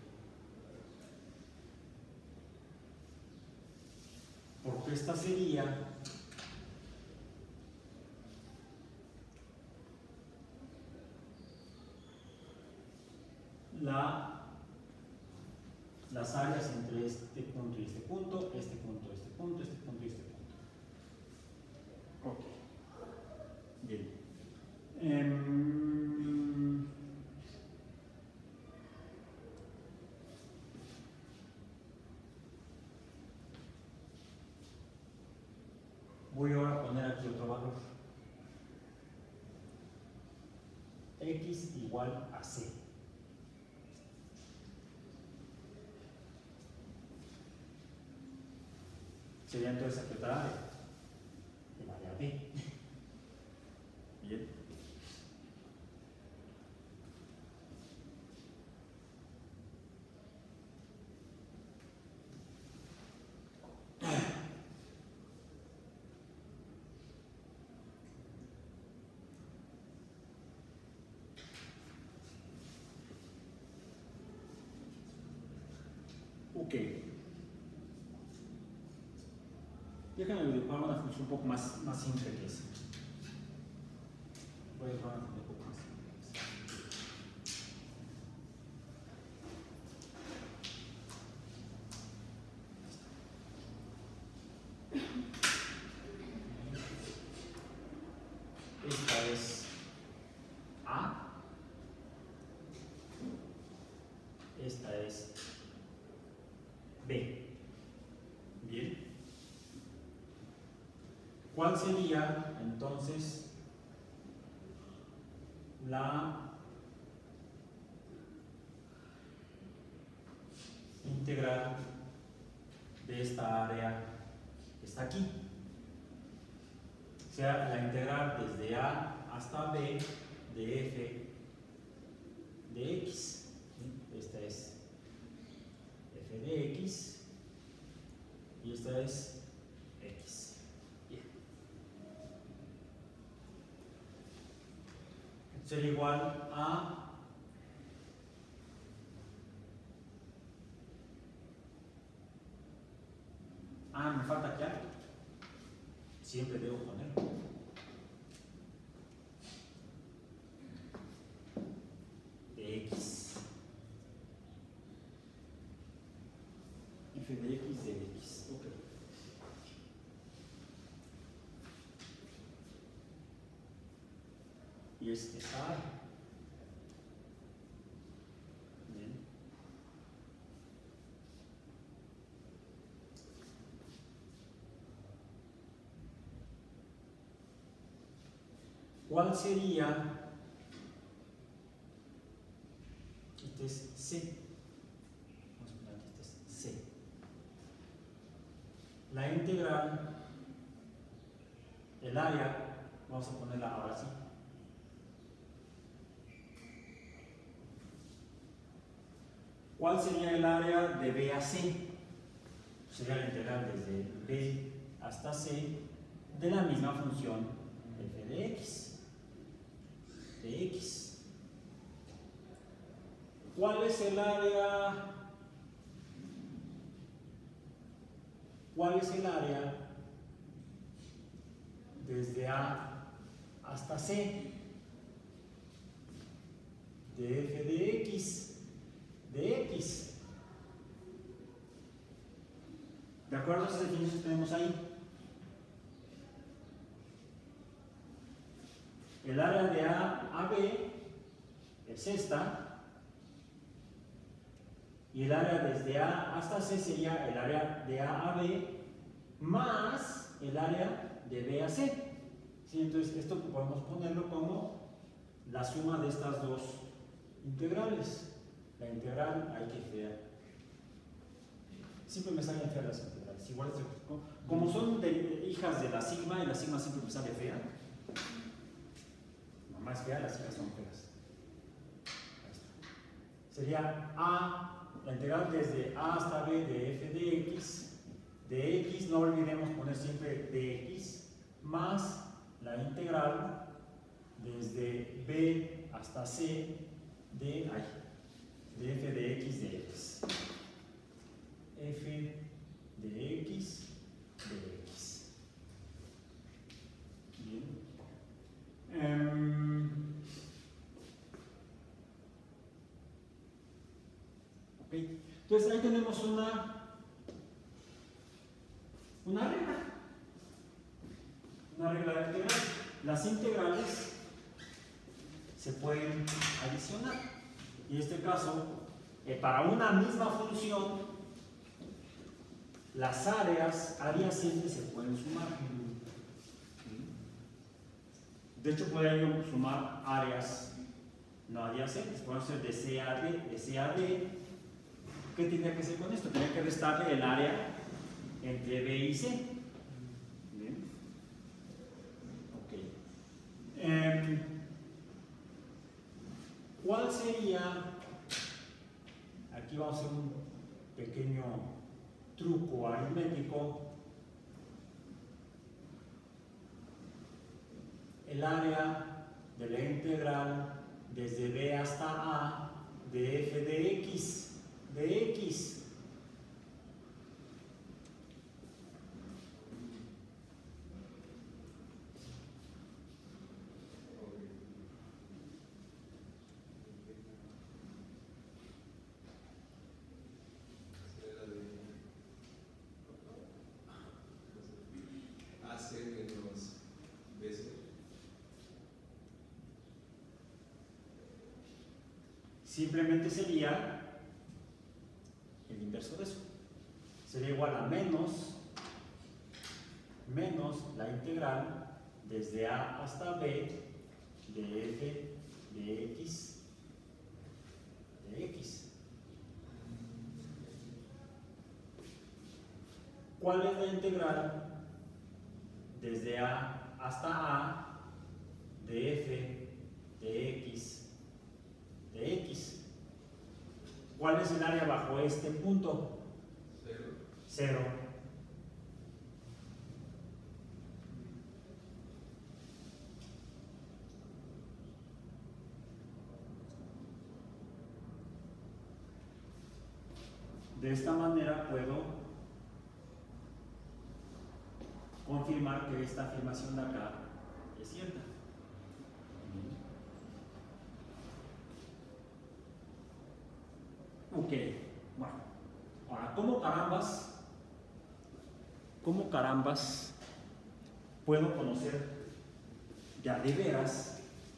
Porque esta sería las áreas entre este punto y este punto, este punto, este punto, este punto y este punto. Ok. Bien. valor. X igual a C. Sería entonces apretar área. El área B. Bien. Ok. Déjame dibujar una función un poco más simple que esa. Voy a dibujar una función un poco más simple. Esta es A. Esta es B. Bien. ¿Cuál sería entonces la integral de esta área que está aquí? O sea, la integral desde A hasta B de f de x. Esta es f de x y esta es x. Bien. Sería igual a me falta aquí algo. Siempre debo ponerlo. De x. F de x de x. Ok. Y es esta área. Bien. ¿Cuál sería? Este es C. Vamos a poner aquí, este es C. La integral, el área, vamos a ponerla ahora sí. ¿Cuál sería el área de B a C? Sería la integral desde B hasta C de la misma función f de x. De x. ¿Cuál es el área? ¿Cuál es el área desde A hasta C de f de x? De x. ¿De acuerdo a esas definiciones que tenemos ahí? El área de A a B es esta. Y el área desde A hasta C sería el área de A a B más el área de B a C. ¿Sí? Entonces, esto podemos ponerlo como la suma de estas dos integrales. La integral, hay que fear. Siempre me salen feas las integrales. Igual, como son hijas de la sigma, y la sigma siempre me sale fea. La más fea, las hijas son feas. Sería A, la integral desde A hasta B de f de x. De x, no olvidemos poner siempre dx, más la integral desde B hasta C de f de x de x. F de x de x. Bien. Ok. Entonces ahí tenemos una regla. Una regla de integral. Las integrales se pueden adicionar. Y en este caso, para una misma función, las áreas adyacentes se pueden sumar. De hecho, podría yo sumar áreas no adyacentes. Podemos hacer de C a D. ¿Qué tendría que hacer con esto? Tendría que restarle el área entre B y C. Bien. Ok. ¿Cuál sería? Aquí vamos a hacer un pequeño truco aritmético. El área de la integral desde B hasta A de f de x, simplemente sería el inverso de eso. Sería igual a menos la integral desde A hasta B de f de x. ¿Cuál es la integral desde A hasta A de f de x? ¿Cuál es el área bajo este punto? 0. De esta manera puedo confirmar que esta afirmación de acá es cierta. Ok, bueno, ahora, ¿cómo carambas puedo conocer de veras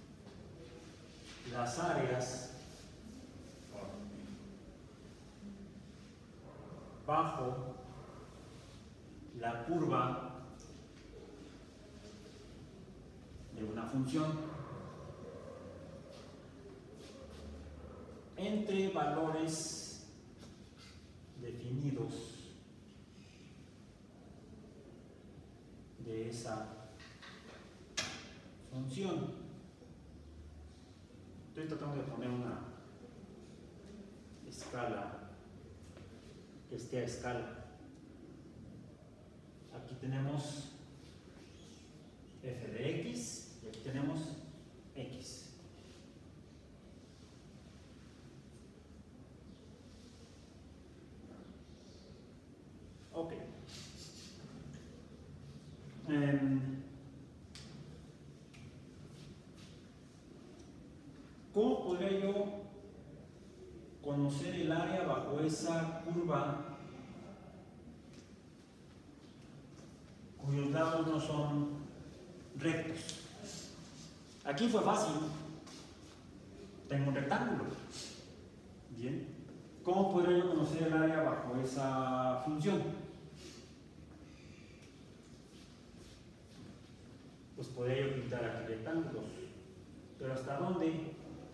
las áreas bajo la curva de una función entre valores definidos de esa función? Estoy tratando de poner una escala que esté a escala. Aquí tenemos f de x y aquí tenemos x. Ok. ¿Cómo podría yo conocer el área bajo esa curva cuyos lados no son rectos? Aquí fue fácil. Tengo un rectángulo. Bien. ¿Cómo podría yo conocer el área bajo esa función? Pues podría yo pintar aquí rectángulos. ¿Pero hasta dónde?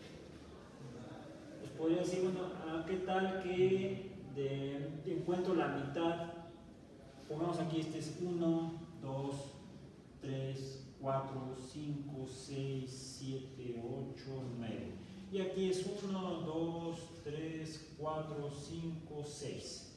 Pues podría decir, bueno, ¿qué tal que encuentro la mitad? Pongamos aquí, este es 1, 2, 3, 4, 5, 6, 7, 8, 9. Y aquí es 1, 2, 3, 4, 5, 6.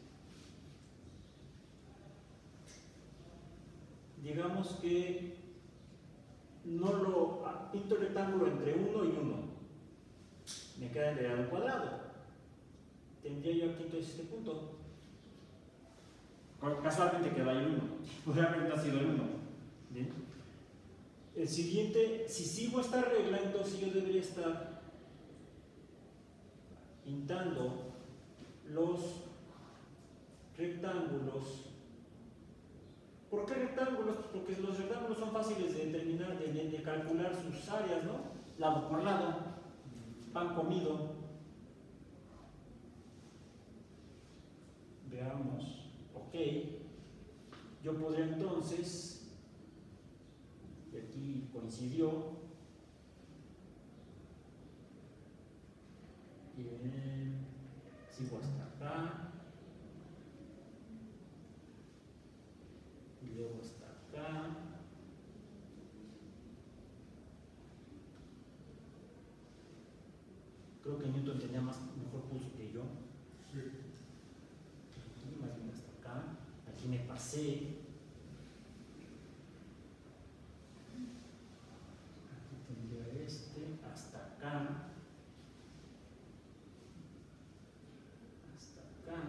Digamos que no lo pinto el rectángulo entre 1 y 1. Me queda en realidad un cuadrado. Tendría yo aquí entonces este punto. Casualmente queda ahí el 1. Podría haber nacido el 1. ¿Bien? El siguiente, si sigo esta regla, entonces yo debería estar pintando los rectángulos. ¿Por qué rectángulos? Porque los rectángulos son fáciles de determinar, de calcular sus áreas, ¿no? Lado por lado, pan comido. Veamos, ok. Yo podría entonces, aquí aquí coincidió. Bien, sigo hasta acá. Y luego hasta acá. Creo que Newton tenía mejor pulso que yo. Sí. Aquí más bien hasta acá. Aquí me pasé. Aquí tendría hasta acá. Hasta acá.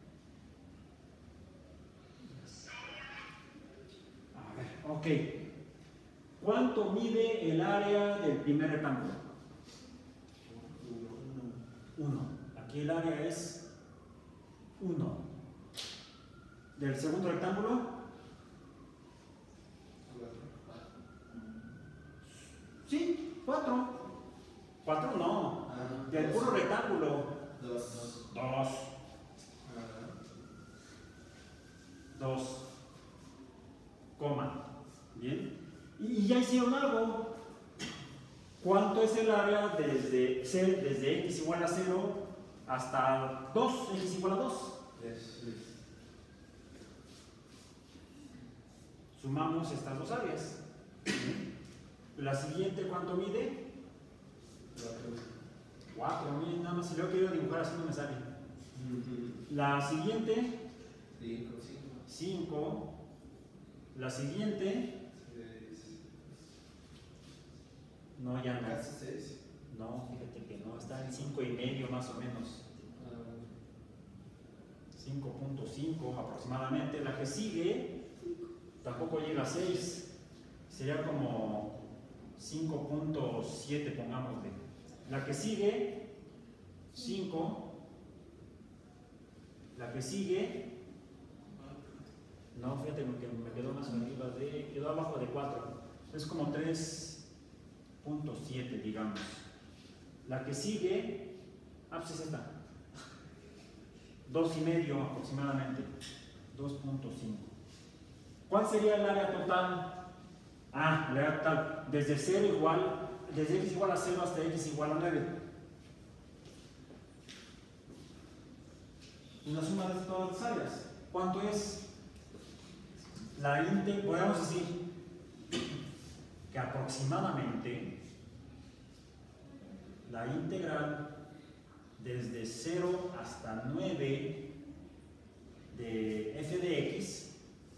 A ver, ok. ¿Cuánto mide el área del primer rectángulo? 1. Aquí el área es 1. ¿Del segundo rectángulo? 4. 4 no. Del puro rectángulo. 2. Coma. Bien. Y ya hicieron algo. ¿Cuánto es el área desde x igual a 0 hasta 2? X igual a 2. Sumamos estas dos áreas. La siguiente, ¿cuánto mide? 4. Miren, nada más si lo he querido dibujar así no me sale. La siguiente, 5. La siguiente, no, ya no. No, fíjate que no, está en 5,5 más o menos. 5.5 aproximadamente. La que sigue tampoco llega a 6. Sería como 5.7, pongámosle. La que sigue, 5. La que sigue, no, fíjate que me quedó más arriba quedó abajo de 4. Es como 3.7, digamos. La que sigue, pues es esta. 2,5 aproximadamente. 2.5. ¿Cuál sería el área total? El área total. Desde x igual a 0 hasta x igual a 9. Y la suma de todas las áreas. ¿Cuánto es? Podemos decir que aproximadamente la integral desde 0 hasta 9 de f de x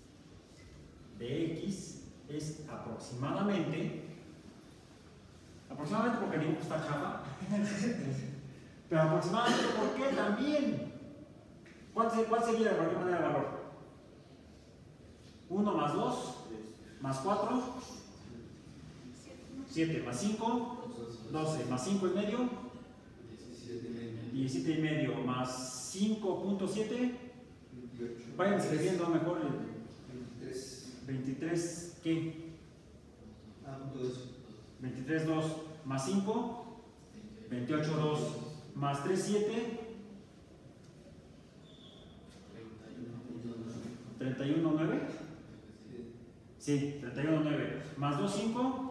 es aproximadamente porque el dibujo está chafa, pero aproximadamente ¿por qué también? ¿Cuál sería de cualquier manera el valor? 1 más 2 más 4, 7 más 5, 12 más 5 y medio, 17 y medio más 5.7, vayan escribiendo mejor el 23, ¿qué? 23,2 más 5, 28,2 más 3,7, 31,9. Sí, 31,9 más 2,5,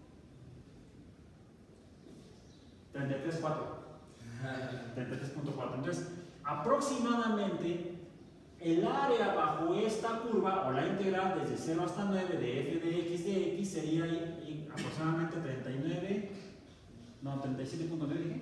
33,4. 33.4. Entonces, aproximadamente el área bajo esta curva o la integral desde 0 hasta 9 de f de x sería aproximadamente 37.9 dije.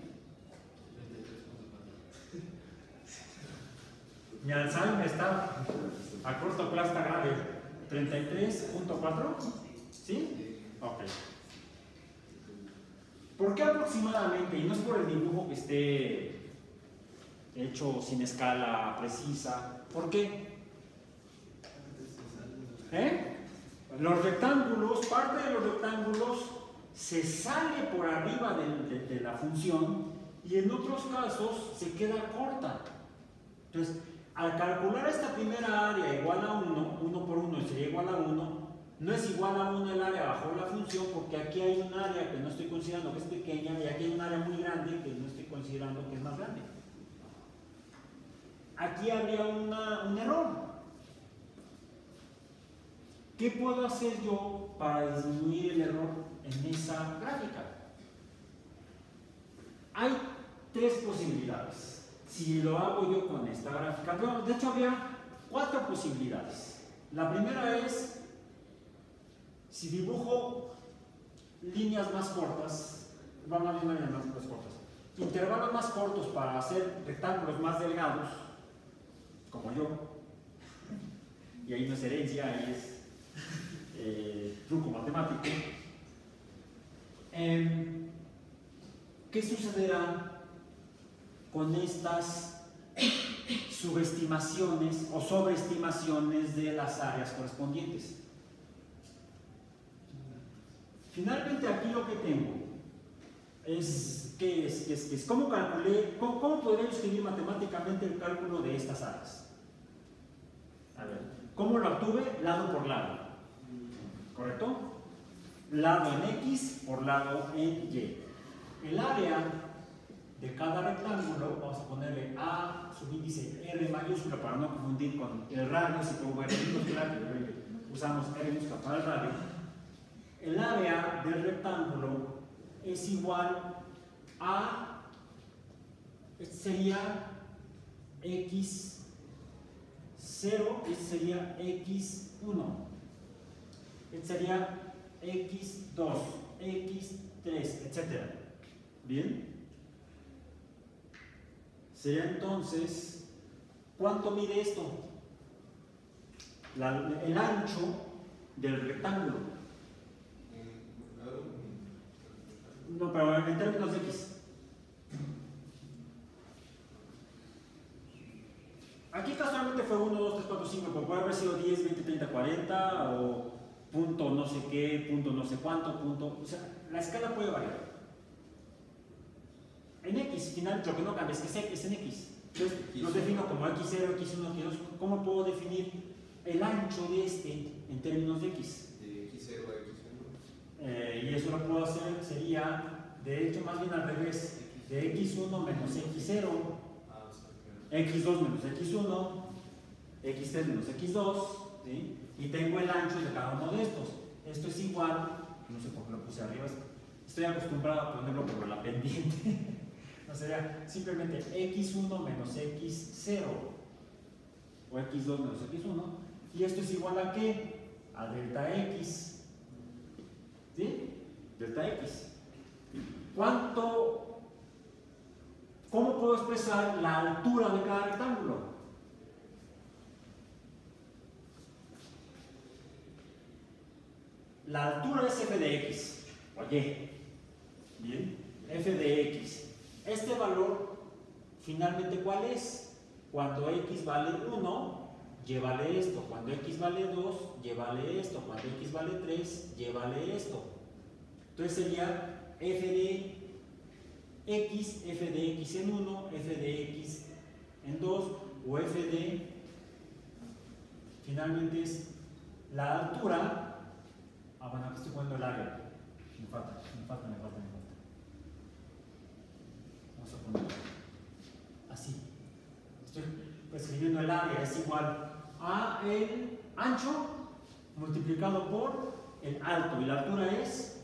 Mi Alzheimer está a corto plazo está grave. 33.4. ¿Sí? Ok. ¿Por qué aproximadamente? Y no es por el dibujo que esté hecho sin escala precisa. ¿Por qué? Los rectángulos, parte de los rectángulos se sale por arriba de la función y en otros casos se queda corta. Entonces, al calcular esta primera área igual a 1, 1 por 1 sería igual a 1, no es igual a 1 el área bajo la función porque aquí hay un área que no estoy considerando que es pequeña y aquí hay un área muy grande que no estoy considerando que es más grande. Aquí habría un error. ¿Qué puedo hacer yo para disminuir el error en esa gráfica? Hay tres posibilidades. Si lo hago yo con esta gráfica, bueno, de hecho había 4 posibilidades. La primera es, si dibujo líneas más cortas, vamos a ver líneas más cortas, intervalos más cortos para hacer rectángulos más delgados, como yo, y ahí no es herencia, ahí es truco matemático. ¿Qué sucederá con estas subestimaciones o sobreestimaciones de las áreas correspondientes? Finalmente aquí lo que tengo es cómo calculé, cómo podría escribir matemáticamente el cálculo de estas áreas. A ver, ¿cómo lo obtuve? Lado por lado, ¿correcto? Lado en X por lado en Y. El área de cada rectángulo, vamos a ponerle A subíndice R mayúscula para no confundir con el radio, si pongo R minúscula, usamos R minúscula para el radio. El área del rectángulo es igual a, este sería X0, este sería X1, este sería X2, X3, etc. ¿Bien? Sería entonces, ¿cuánto mide esto? El ancho del rectángulo. No, pero en términos de X. Aquí casualmente fue 1, 2, 3, 4, 5, pero puede haber sido 10, 20, 30, 40 o punto no sé qué, punto no sé cuánto, punto. O sea, la escala puede variar. En X, final, lo que no cambia es que es en X. Entonces, lo defino como X0, X1, X2. ¿Cómo puedo definir el ancho de este en términos de X? De X0 a X1. Y eso lo puedo hacer, sería, de hecho, más bien al revés. De X1 menos X0, X2 menos X1, X3 menos X2, ¿sí? Y tengo el ancho de cada uno de estos. Esto es igual, no sé por qué lo puse arriba, estoy acostumbrado a ponerlo por la pendiente. No, sería simplemente X1 menos X0 o X2 menos X1, y esto es igual a ¿qué? A delta X, ¿sí? Delta X. ¿Cómo puedo expresar la altura de cada rectángulo? La altura es f de x, oye, bien, f de x. Este valor, finalmente, ¿cuál es? Cuando x vale 1, llévale esto. Cuando x vale 2, llévale esto. Cuando x vale 3, llévale esto. Entonces sería f de x en 1, f de x en 2, o f de, finalmente es la altura. Bueno, aquí estoy poniendo el área. Me falta. Vamos a ponerlo así. Estoy escribiendo el área, es igual a el ancho multiplicado por el alto. Y la altura es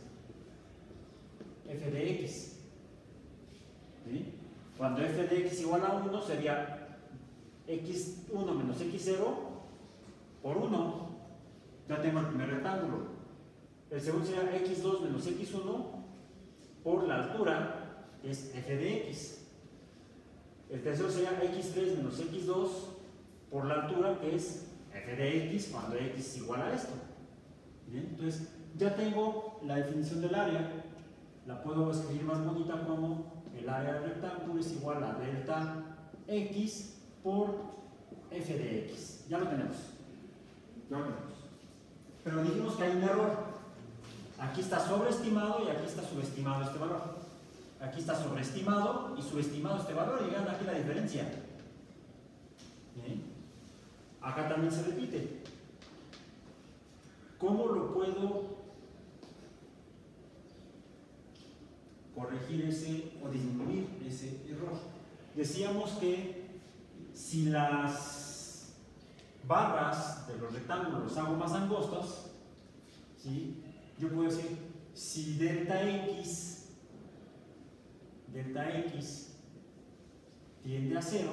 f de x. ¿Sí? Cuando f de x igual a 1 sería x1 menos x0 por 1. Ya tengo el primer rectángulo. El segundo sería x2 menos x1 por la altura, que es f de x. El tercero sería x3 menos x2 por la altura, que es f de x cuando x es igual a esto. ¿Bien? Entonces, ya tengo la definición del área. La puedo escribir más bonita como el área del rectángulo es igual a delta x por f de x. Ya lo tenemos. Pero dijimos que hay un error. Aquí está sobreestimado y aquí está subestimado este valor. Aquí está sobreestimado y subestimado este valor, y vean aquí la diferencia. ¿Bien? Acá también se repite. ¿Cómo lo puedo corregir o disminuir ese error? Decíamos que si las barras de los rectángulos los hago más angostas, ¿sí? Yo puedo decir, si delta X tiende a 0,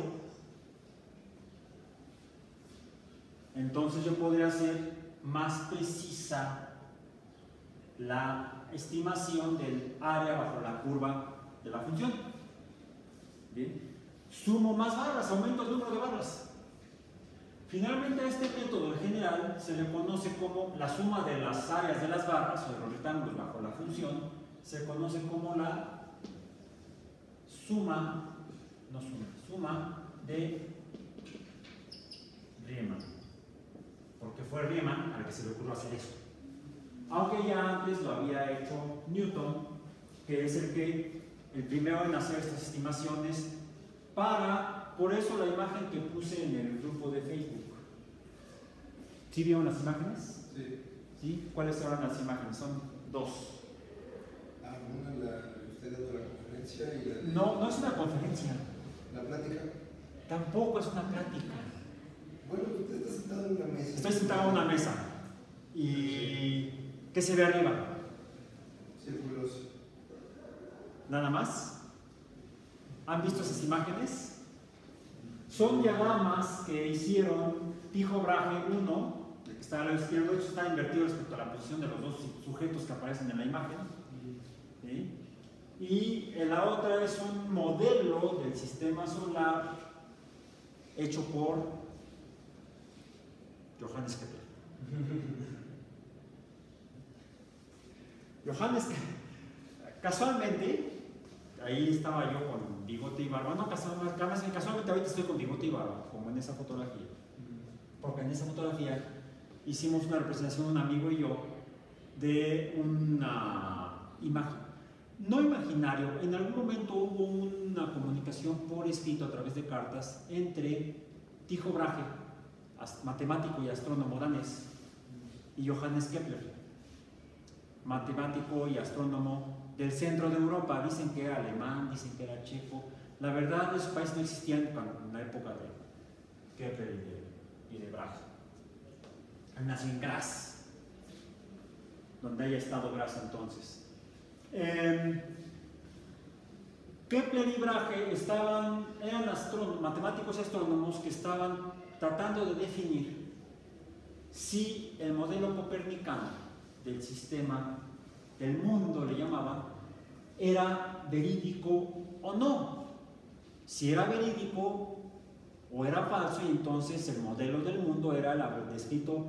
entonces yo podría hacer más precisa la estimación del área bajo la curva de la función. Bien, sumo más barras, aumento el número de barras. Finalmente a este método en general se le conoce como la suma de las áreas de las barras o de los rectángulos bajo la función, se conoce como la suma de Riemann, porque fue Riemann al que se le ocurrió hacer eso. Aunque ya antes lo había hecho Newton, que es el primero en hacer estas estimaciones por eso la imagen que puse en el grupo de Facebook. ¿Sí vieron las imágenes? Sí. ¿Sí? ¿Cuáles eran las imágenes? Son dos. Una la de usted dando la conferencia y la de... No es una conferencia. ¿La plática? Tampoco es una plática. Bueno, usted está sentado en una mesa. Estoy sentado en una mesa. ¿Y qué se ve arriba? Círculos. ¿Nada más? ¿Han visto esas imágenes? Son diagramas que hicieron Tycho Brahe 1, el que está a la izquierda, de hecho está invertido respecto a la posición de los dos sujetos que aparecen en la imagen. ¿Sí? Y la otra es un modelo del sistema solar hecho por Johannes Kepler. Johannes, casualmente, ahí estaba yo con bigote y barba. No, casualmente ahorita estoy con bigote y barba, como en esa fotografía. Porque en esa fotografía hicimos una representación, un amigo y yo, de una imagen. No imaginario, en algún momento hubo una comunicación por escrito a través de cartas entre Tycho Brahe, matemático y astrónomo danés, y Johannes Kepler, matemático y astrónomo del centro de Europa. Dicen que era alemán, dicen que era checo. La verdad, esos países no existían en la época de Kepler y de Brahe. Él nació en Graz, donde haya estado Graz entonces. Kepler y Brahe eran matemáticos y astrónomos que estaban tratando de definir si el modelo copernicano del sistema, del mundo le llamaban, era verídico o no. Si era verídico o era falso, y entonces el modelo del mundo era el descrito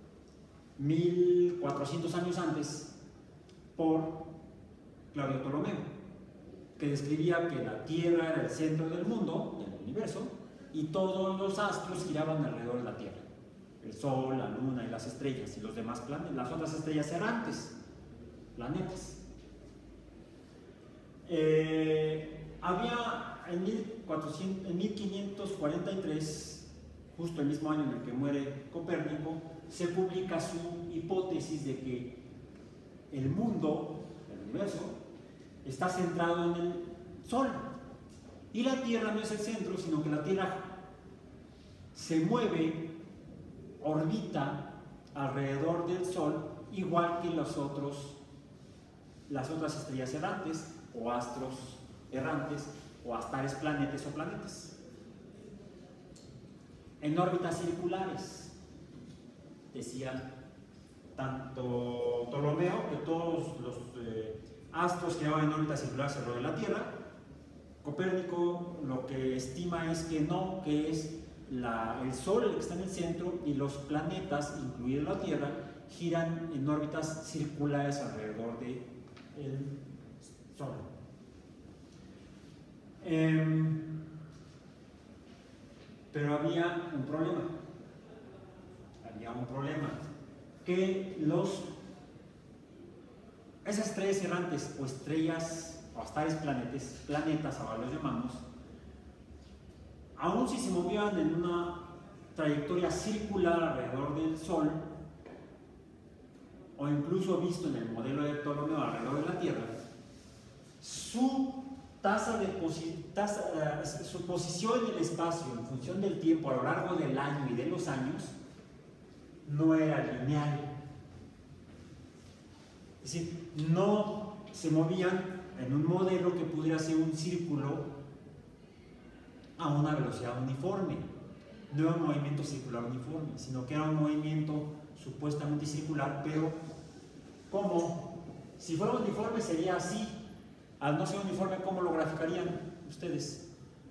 1400 años antes por Claudio Ptolomeo, que describía que la Tierra era el centro del mundo, del universo, y todos los astros giraban alrededor de la Tierra. El Sol, la Luna y las estrellas, y los demás planetas, las otras estrellas errantes, planetas. Había en 1543, justo el mismo año en el que muere Copérnico, se publica su hipótesis de que el mundo, el universo, está centrado en el Sol. Y la Tierra no es el centro, sino que la Tierra se mueve, orbita alrededor del Sol, igual que las otras estrellas errantes, o astros errantes, o astares planetas o planetas. En órbitas circulares, decía tanto Ptolomeo, que todos los astros que van en órbitas circulares alrededor de la Tierra. Copérnico lo que estima es que no, que es el Sol el que está en el centro, y los planetas, incluida la Tierra, giran en órbitas circulares alrededor del Sol. Pero había un problema. Que esas estrellas errantes o estrellas o astares planetas ahora los llamamos, aun si se movían en una trayectoria circular alrededor del Sol, o incluso visto en el modelo de Ptolomeo alrededor de la Tierra, su posición en el espacio en función del tiempo a lo largo del año y de los años no era lineal. Es decir, no se movían en un modelo que pudiera ser un círculo a una velocidad uniforme. No era un movimiento circular uniforme, sino que era un movimiento supuestamente circular, pero como si fuera uniforme sería así. Al no ser uniforme, ¿cómo lo graficarían ustedes?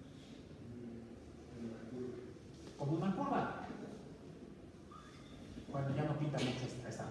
Como una curva. Bueno, ya no pinta mucho esta.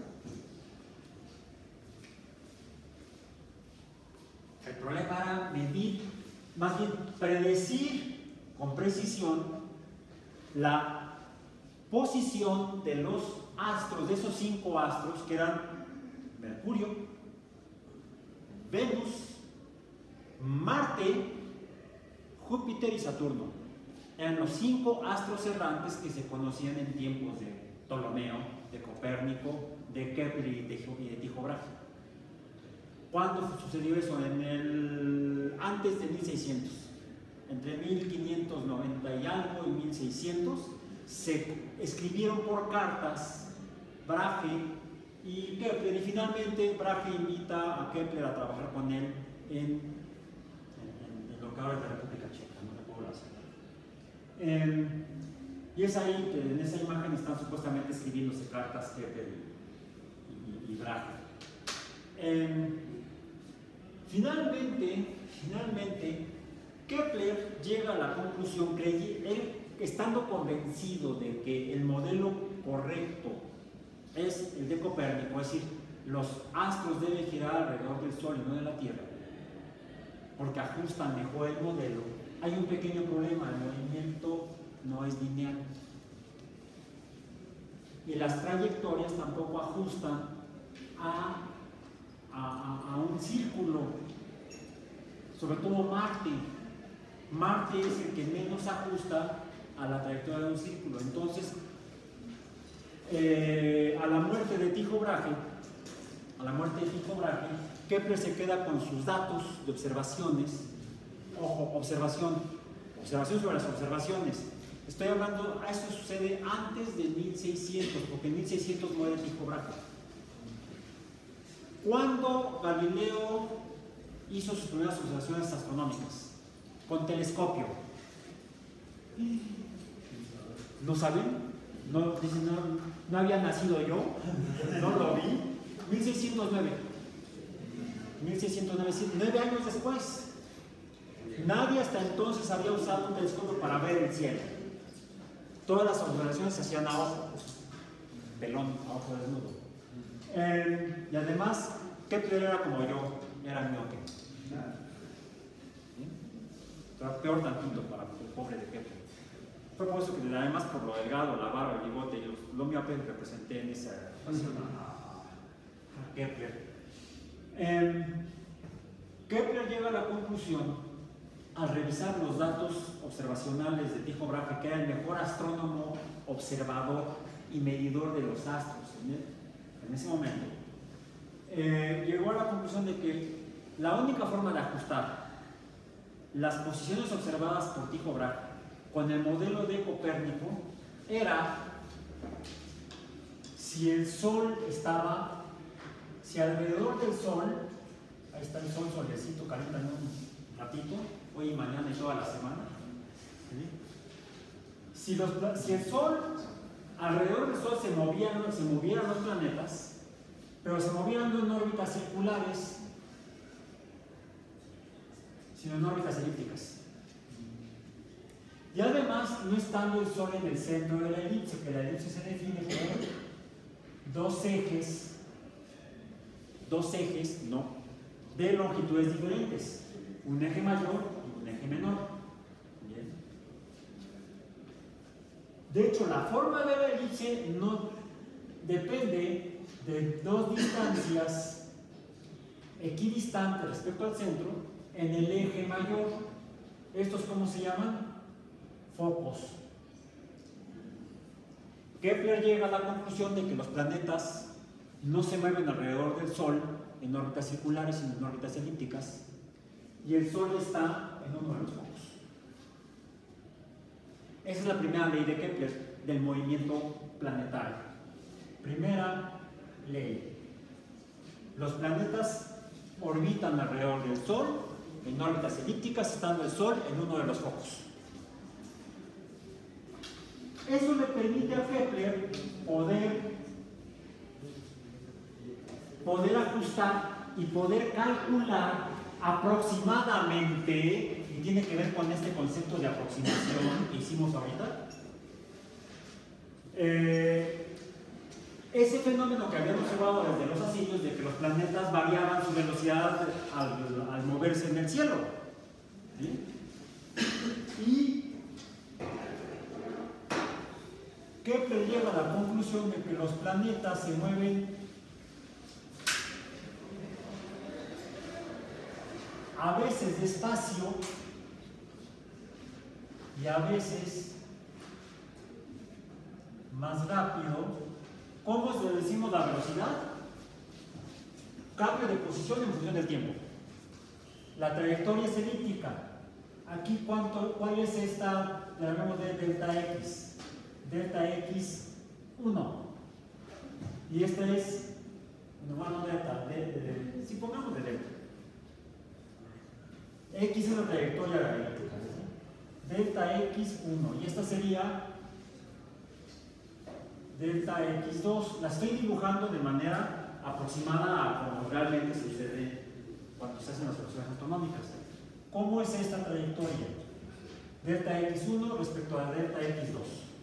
El problema era medir, más bien predecir con precisión la posición de los astros, de esos 5 astros que eran Mercurio, Venus, Marte, Júpiter y Saturno. Eran los 5 astros errantes que se conocían en tiempos de Ptolomeo, de Copérnico, de Kepler y de Tycho Brahe. ¿Cuándo sucedió eso? Antes de 1600. Entre 1590 y algo y 1600 se escribieron por cartas Brahe y Kepler, y finalmente Brahe invita a Kepler a trabajar con él en lo que ahora es la República Checa, no recuerdo la ciudad. Y es ahí que en esa imagen están supuestamente escribiéndose cartas Kepler y Brahe. Finalmente, Kepler llega a la conclusión, él estando convencido de que el modelo correcto es el de Copérnico, es decir, los astros deben girar alrededor del Sol y no de la Tierra, porque ajustan mejor el modelo. Hay un pequeño problema, el movimiento no es lineal y las trayectorias tampoco ajustan a un círculo, sobre todo Marte. Marte es el que menos ajusta a la trayectoria de un círculo. Entonces, a la muerte de Tycho Brahe, Kepler se queda con sus datos de observaciones. Ojo, observación sobre las observaciones. Estoy hablando, eso sucede antes de 1600, porque en 1600 muere Tycho Brahe. ¿Cuándo Galileo hizo sus primeras observaciones astronómicas? Con telescopio. ¿No saben? No había nacido yo, no lo vi. 1609. 9 años después. Nadie hasta entonces había usado un telescopio para ver el cielo. Todas las observaciones se hacían a ojo, pelón, a ojo desnudo. Y además, Kepler era como yo, era miope. Peor tantito para el pobre de Kepler. Fue por eso que además por lo delgado, la barba, el bigote y lo miope representé en esa ocasión a Kepler. Kepler llega a la conclusión, al revisar los datos observacionales de Tycho Brahe, que era el mejor astrónomo, observador y medidor de los astros en ese momento, llegó a la conclusión de que la única forma de ajustar las posiciones observadas por Tycho Brahe con el modelo de Copérnico era si el Sol estaba, si alrededor del Sol, ahí está el Sol solecito, calienta en un ratito, hoy y mañana y toda la semana, ¿sí? Si el Sol, alrededor del Sol se movieran los planetas, pero se movieran no en órbitas circulares, sino en órbitas elípticas. Y además, no estando el Sol en el centro de la elipse, que la elipse se define por dos ejes, ¿no?, de longitudes diferentes, un eje mayor y un eje menor. Bien. De hecho, la forma de la elipse no depende de dos distancias equidistantes respecto al centro en el eje mayor. ¿Estos cómo se llaman? Focos. Kepler llega a la conclusión de que los planetas no se mueven alrededor del Sol en órbitas circulares, sino en órbitas elípticas, y el Sol está en uno de los focos. Esa es la primera ley de Kepler del movimiento planetario. Primera ley. los planetas orbitan alrededor del Sol, en órbitas elípticas, estando el Sol en uno de los focos. Eso le permite a Kepler poder ajustar y poder calcular aproximadamente, y tiene que ver con este concepto de aproximación que hicimos ahorita, ese fenómeno que habíamos observado desde los asirios de que los planetas variaban su velocidad al moverse en el cielo. ¿Sí? Y Kepler llega a la conclusión de que los planetas se mueven a veces despacio y a veces más rápido. ¿Cómo le decimos la velocidad? Cambio de posición en función del tiempo. La trayectoria es elíptica. Aquí, ¿cuál es esta? La llamamos de delta X. Delta X1. Y esta es, no delta, si pongamos de delta. X es la trayectoria elíptica. Delta X1. Y esta sería delta X2, la estoy dibujando de manera aproximada a como realmente sucede cuando se hacen las observaciones astronómicas. ¿Cómo es esta trayectoria? Delta X1 respecto a delta X2.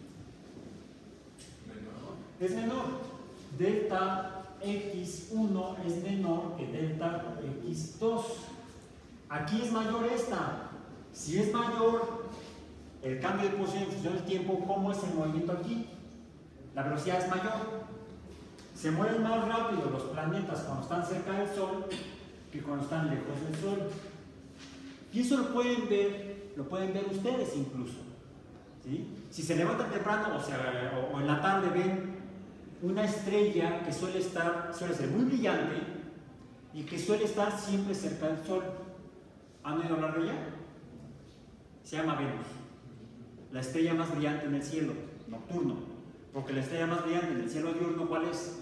Es menor. Delta X1 es menor que delta X2. Aquí es mayor esta. Si es mayor el cambio de posición en función del tiempo, ¿cómo es el movimiento aquí? La velocidad es mayor. Se mueven más rápido los planetas cuando están cerca del Sol que cuando están lejos del Sol. Y eso lo pueden ver ustedes incluso. ¿Sí? Si se levantan temprano o en la tarde ven una estrella que suele ser muy brillante y que suele estar siempre cerca del Sol. ¿Han oído hablar de ella? Se llama Venus. La estrella más brillante en el cielo nocturno. Porque la estrella más brillante en el cielo diurno, ¿cuál es?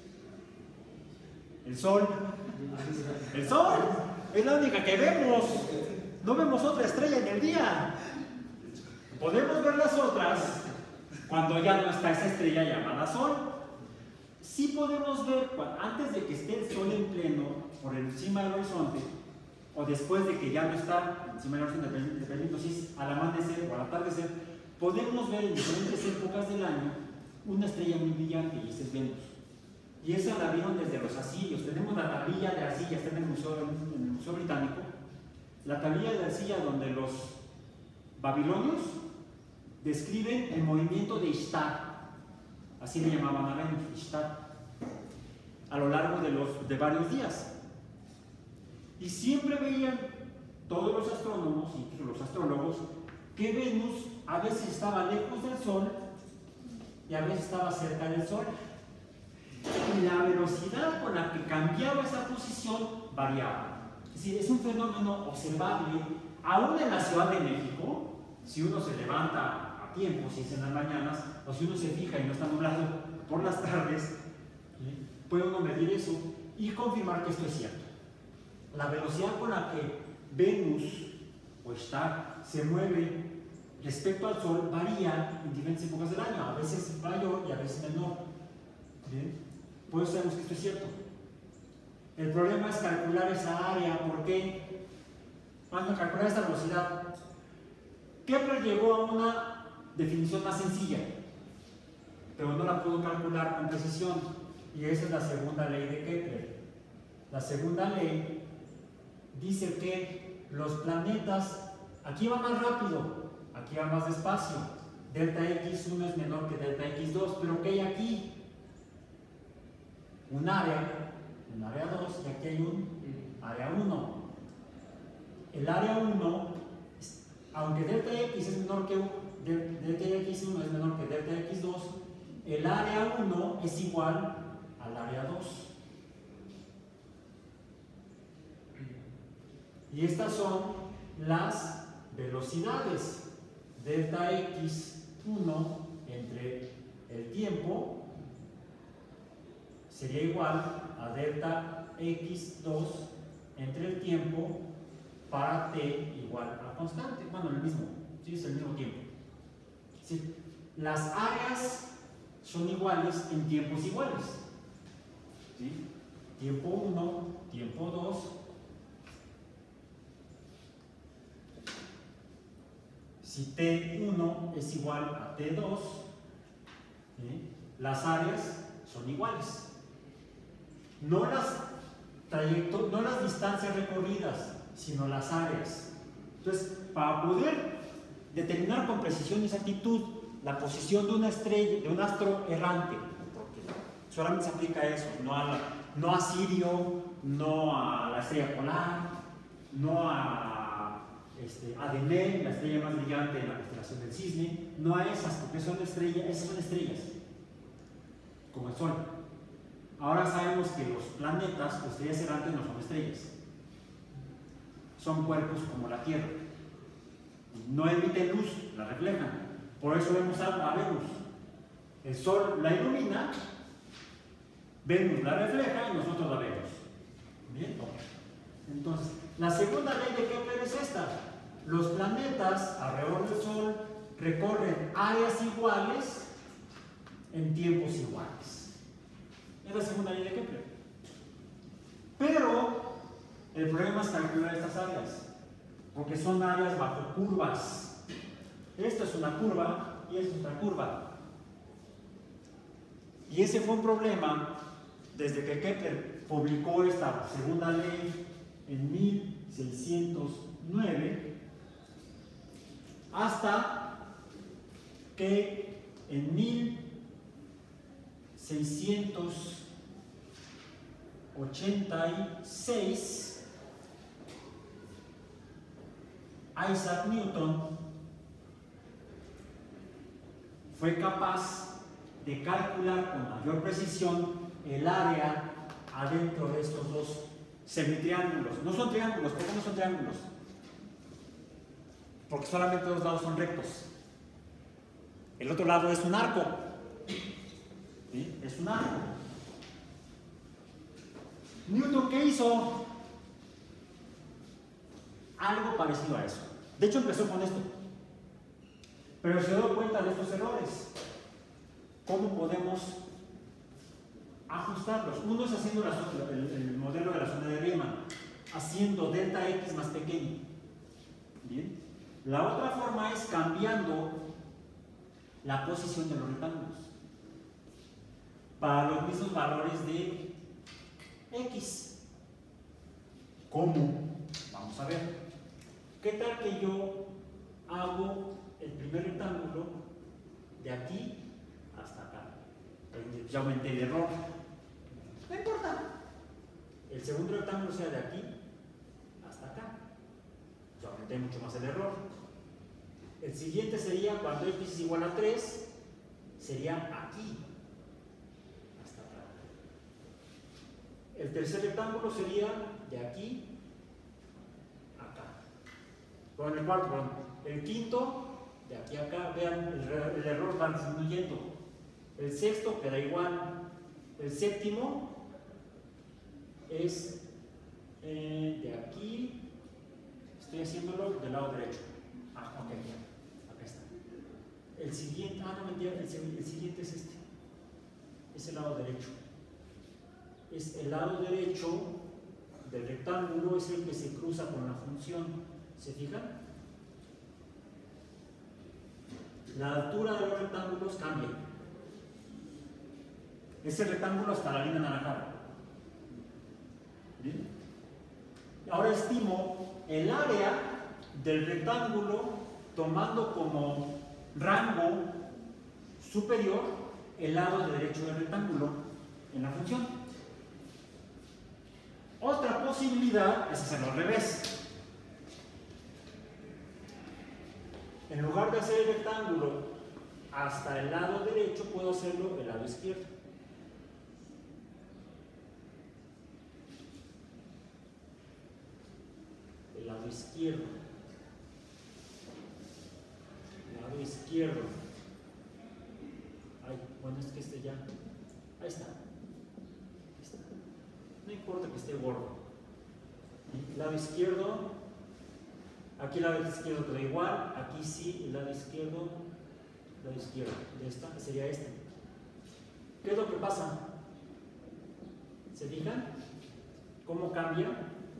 El Sol. El Sol es la única que vemos. No vemos otra estrella en el día. Podemos ver las otras cuando ya no está esa estrella llamada Sol. Sí podemos ver antes de que esté el Sol en pleno por encima del horizonte, o después de que ya no está encima del horizonte, dependiendo si es al amanecer o al atardecer, podemos ver en diferentes épocas del año una estrella muy brillante, y esa es Venus. Y esa la vieron desde los asirios. Tenemos la tablilla de arcilla, está en el Museo Británico. La tablilla de arcilla donde los babilonios describen el movimiento de Ishtar. Así le llamaban a Venus, Ishtar. A lo largo de varios días. Y siempre veían todos los astrónomos, incluso los astrólogos, que Venus a veces estaba lejos del Sol y a veces estaba cerca del Sol. Y la velocidad con la que cambiaba esa posición variaba. Es decir, es un fenómeno observable aún en la Ciudad de México. Si uno se levanta a tiempo, si es en las mañanas, o si uno se fija y no está nublado por las tardes, puede uno medir eso y confirmar que esto es cierto. La velocidad con la que Venus o Ishtar se mueve respecto al Sol varía en diferentes épocas del año, a veces mayor y a veces menor. ¿Bien? Por eso sabemos que esto es cierto. El problema es calcular esa área. ¿Por qué? Cuando calcular esta velocidad, Kepler llegó a una definición más sencilla, pero no la pudo calcular con precisión, y esa es la segunda ley de Kepler. La segunda ley dice que los planetas aquí van más rápido, aquí van más despacio. Delta X1 es menor que delta X2, pero ¿qué hay aquí? Un área 2, y aquí hay un área 1. El área 1, aunque delta X es menor que delta X1 es menor que delta X2, el área 1 es igual al área 2. Y estas son las velocidades. Delta X1 entre el tiempo sería igual a delta x2 entre el tiempo para t igual a constante. Bueno, el mismo, ¿sí? Es el mismo tiempo. ¿Sí? Las áreas son iguales en tiempos iguales. ¿Sí? Tiempo 1, tiempo 2. Si T1 es igual a T2, ¿sí? Las áreas son iguales. No las distancias recorridas, sino las áreas. Entonces, para poder determinar con precisión y exactitud la posición de una estrella, de un astro errante, porque solamente se aplica a eso, no a Sirio, no a la estrella polar, no a Deneb, la estrella más brillante de la constelación del Cisne, no a esas, porque son estrellas, esas son estrellas, como el Sol. Ahora sabemos que los planetas, o estrellas errantes, no son estrellas, son cuerpos como la Tierra. No emiten luz, la reflejan. Por eso vemos a Venus. El Sol la ilumina, Venus la refleja y nosotros la vemos. Bien. Entonces, la segunda ley de Kepler es esta. Los planetas alrededor del Sol recorren áreas iguales en tiempos iguales. Es la segunda ley de Kepler. Pero el problema es calcular estas áreas, porque son áreas bajo curvas. Esta es una curva y esta es otra curva. Y ese fue un problema desde que Kepler publicó esta segunda ley en 1609 hasta que en 1686 Isaac Newton fue capaz de calcular con mayor precisión el área adentro de estos dos semitriángulos. No son triángulos. ¿Por qué no son triángulos? Porque solamente dos lados son rectos. El otro lado es un arco. ¿Sí? Es un arco. Newton, ¿qué hizo? Algo parecido a eso. De hecho, empezó con esto. Pero se dio cuenta de estos errores. ¿Cómo podemos ajustarlos? Uno es haciendo el modelo de la zona de Riemann, haciendo delta x más pequeño. Bien. La otra forma es cambiando la posición de los rectángulos para los mismos valores de x. ¿Cómo? Vamos a ver. ¿Qué tal que yo hago el primer rectángulo de aquí hasta acá? Ya aumenté el error. No importa. El segundo rectángulo sea de aquí hasta acá. Ya aumenté mucho más el error. El siguiente sería cuando x es igual a 3, sería aquí hasta acá. El tercer rectángulo sería de aquí a acá. Bueno, el cuarto, perdón. El quinto, de aquí a acá. Vean, el error va disminuyendo. El sexto queda igual. El séptimo es de aquí. Estoy haciéndolo del lado derecho. Ah, ok, ya. Acá está. El siguiente, no mentira, el siguiente es este. Es el lado derecho. Es el lado derecho del rectángulo, es el que se cruza con la función. ¿Se fijan? La altura de los rectángulos cambia. Es el rectángulo hasta la línea anaranjada. ¿Bien? Ahora estimo el área del rectángulo tomando como rango superior el lado derecho del rectángulo en la función. Otra posibilidad es hacerlo al revés. En lugar de hacer el rectángulo hasta el lado derecho, puedo hacerlo del lado izquierdo. El lado izquierdo. El lado izquierdo. Ay, bueno, es que ya. Ahí está. no importa que esté gordo. El lado izquierdo, aquí el lado izquierdo quedó igual, aquí sí, el lado izquierdo de esta sería este. ¿Qué es lo que pasa? ¿Se fijan? ¿Cómo cambia?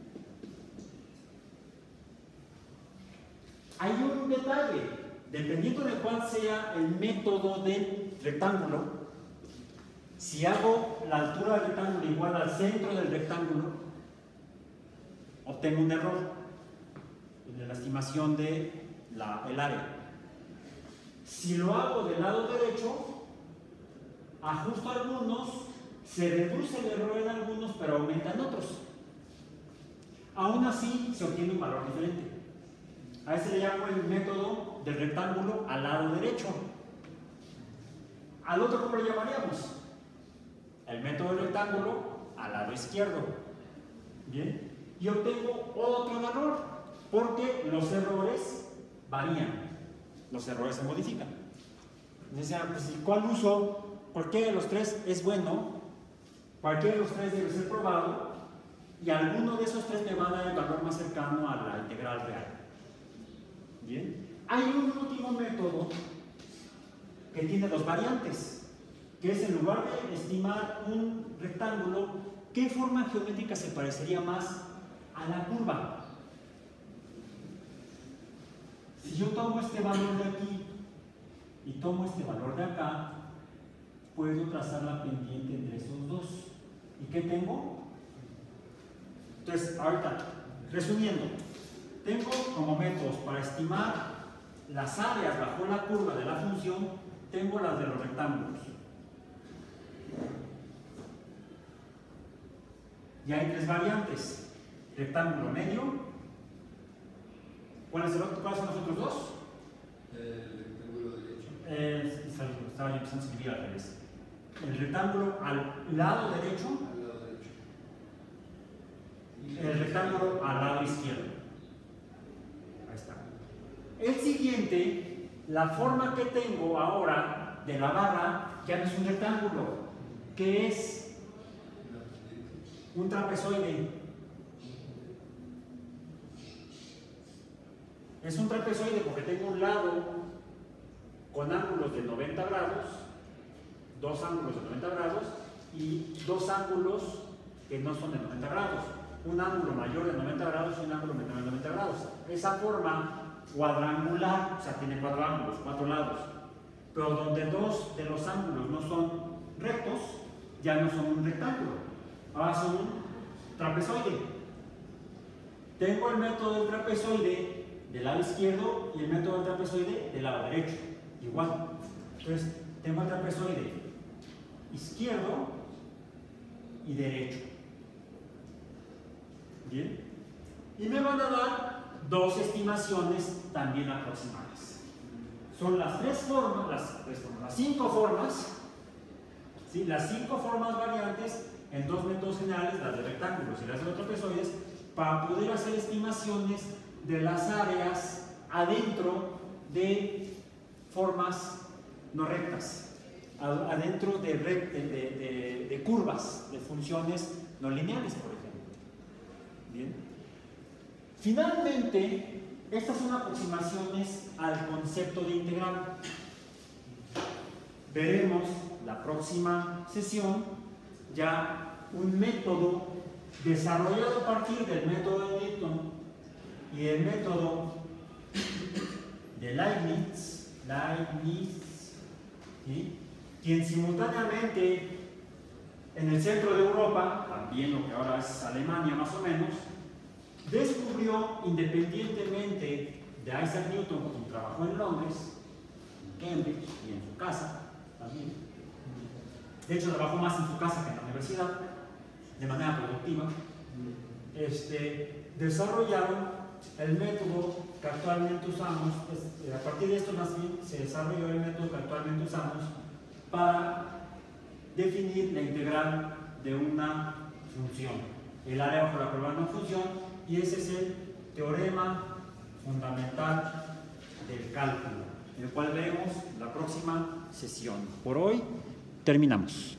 Hay un detalle, dependiendo de cuál sea el método del rectángulo, si hago la altura del rectángulo igual al centro del rectángulo, obtengo un error en la estimación del área. Si lo hago del lado derecho, ajusto algunos, se reduce el error en algunos, pero aumenta en otros. Aún así, se obtiene un valor diferente. A ese le llamo el método del rectángulo al lado derecho. Al otro, ¿cómo lo llamaríamos? El método del rectángulo al lado izquierdo. Bien. Y obtengo otro error, porque los errores varían. Los errores se modifican. Entonces, pues, ¿cuál uso? Cualquiera de los tres es bueno. Cualquiera de los tres debe ser probado. Y alguno de esos tres me va a dar el valor más cercano a la integral real. Bien. Hay un último método que tiene dos variantes, que es en lugar de estimar un rectángulo, ¿qué forma geométrica se parecería más a la curva? Si yo tomo este valor de aquí y tomo este valor de acá, puedo trazar la pendiente entre esos dos. ¿Y qué tengo? Entonces, ahorita, resumiendo, tengo como métodos para estimar las áreas bajo la curva de la función, tengo las de los rectángulos. Y hay tres variantes: rectángulo medio. ¿Cuáles son los otros dos? El rectángulo derecho. Estaba yo empezando a escribir al revés. El rectángulo al lado derecho. Al lado derecho. Y El rectángulo al lado izquierdo. Ahí está. El siguiente, la forma que tengo ahora de la barra, ya no es un rectángulo, que es un trapezoide. Es un trapezoide porque tengo un lado con ángulos de 90 grados, dos ángulos de 90 grados y dos ángulos que no son de 90 grados. Un ángulo mayor de 90 grados y un ángulo menor de 90 grados. Esa forma cuadrangular, o sea, tiene cuatro ángulos, cuatro lados, pero donde dos de los ángulos no son rectos, ya no son un rectángulo, ahora son un trapezoide. Tengo el método del trapezoide del lado izquierdo y el método del trapezoide del lado derecho, igual. Entonces, tengo el trapezoide izquierdo y derecho. Bien. Y me van a dar dos estimaciones también aproximadas. Son las las cinco formas, ¿sí? Las cinco formas variantes en dos métodos generales, las de rectángulos y las de los trapezoides, para poder hacer estimaciones de las áreas adentro de formas no rectas, adentro de curvas, de funciones no lineales, por ejemplo. Bien. Finalmente, estas son aproximaciones al concepto de integral. Veremos la próxima sesión ya un método desarrollado a partir del método de Newton y el método de Leibniz, ¿sí? Quien simultáneamente en el centro de Europa, también lo que ahora es Alemania más o menos, descubrió independientemente de Isaac Newton, quien trabajó en Londres, en Cambridge y en su casa también. De hecho, trabajó más en su casa que en la universidad, de manera productiva. Desarrollaron el método que actualmente usamos, a partir de esto más bien se desarrolló el método que actualmente usamos para definir la integral de una función, el área bajo la curva de una función, y ese es el teorema fundamental del cálculo, el cual veremos la próxima sesión. Por hoy terminamos.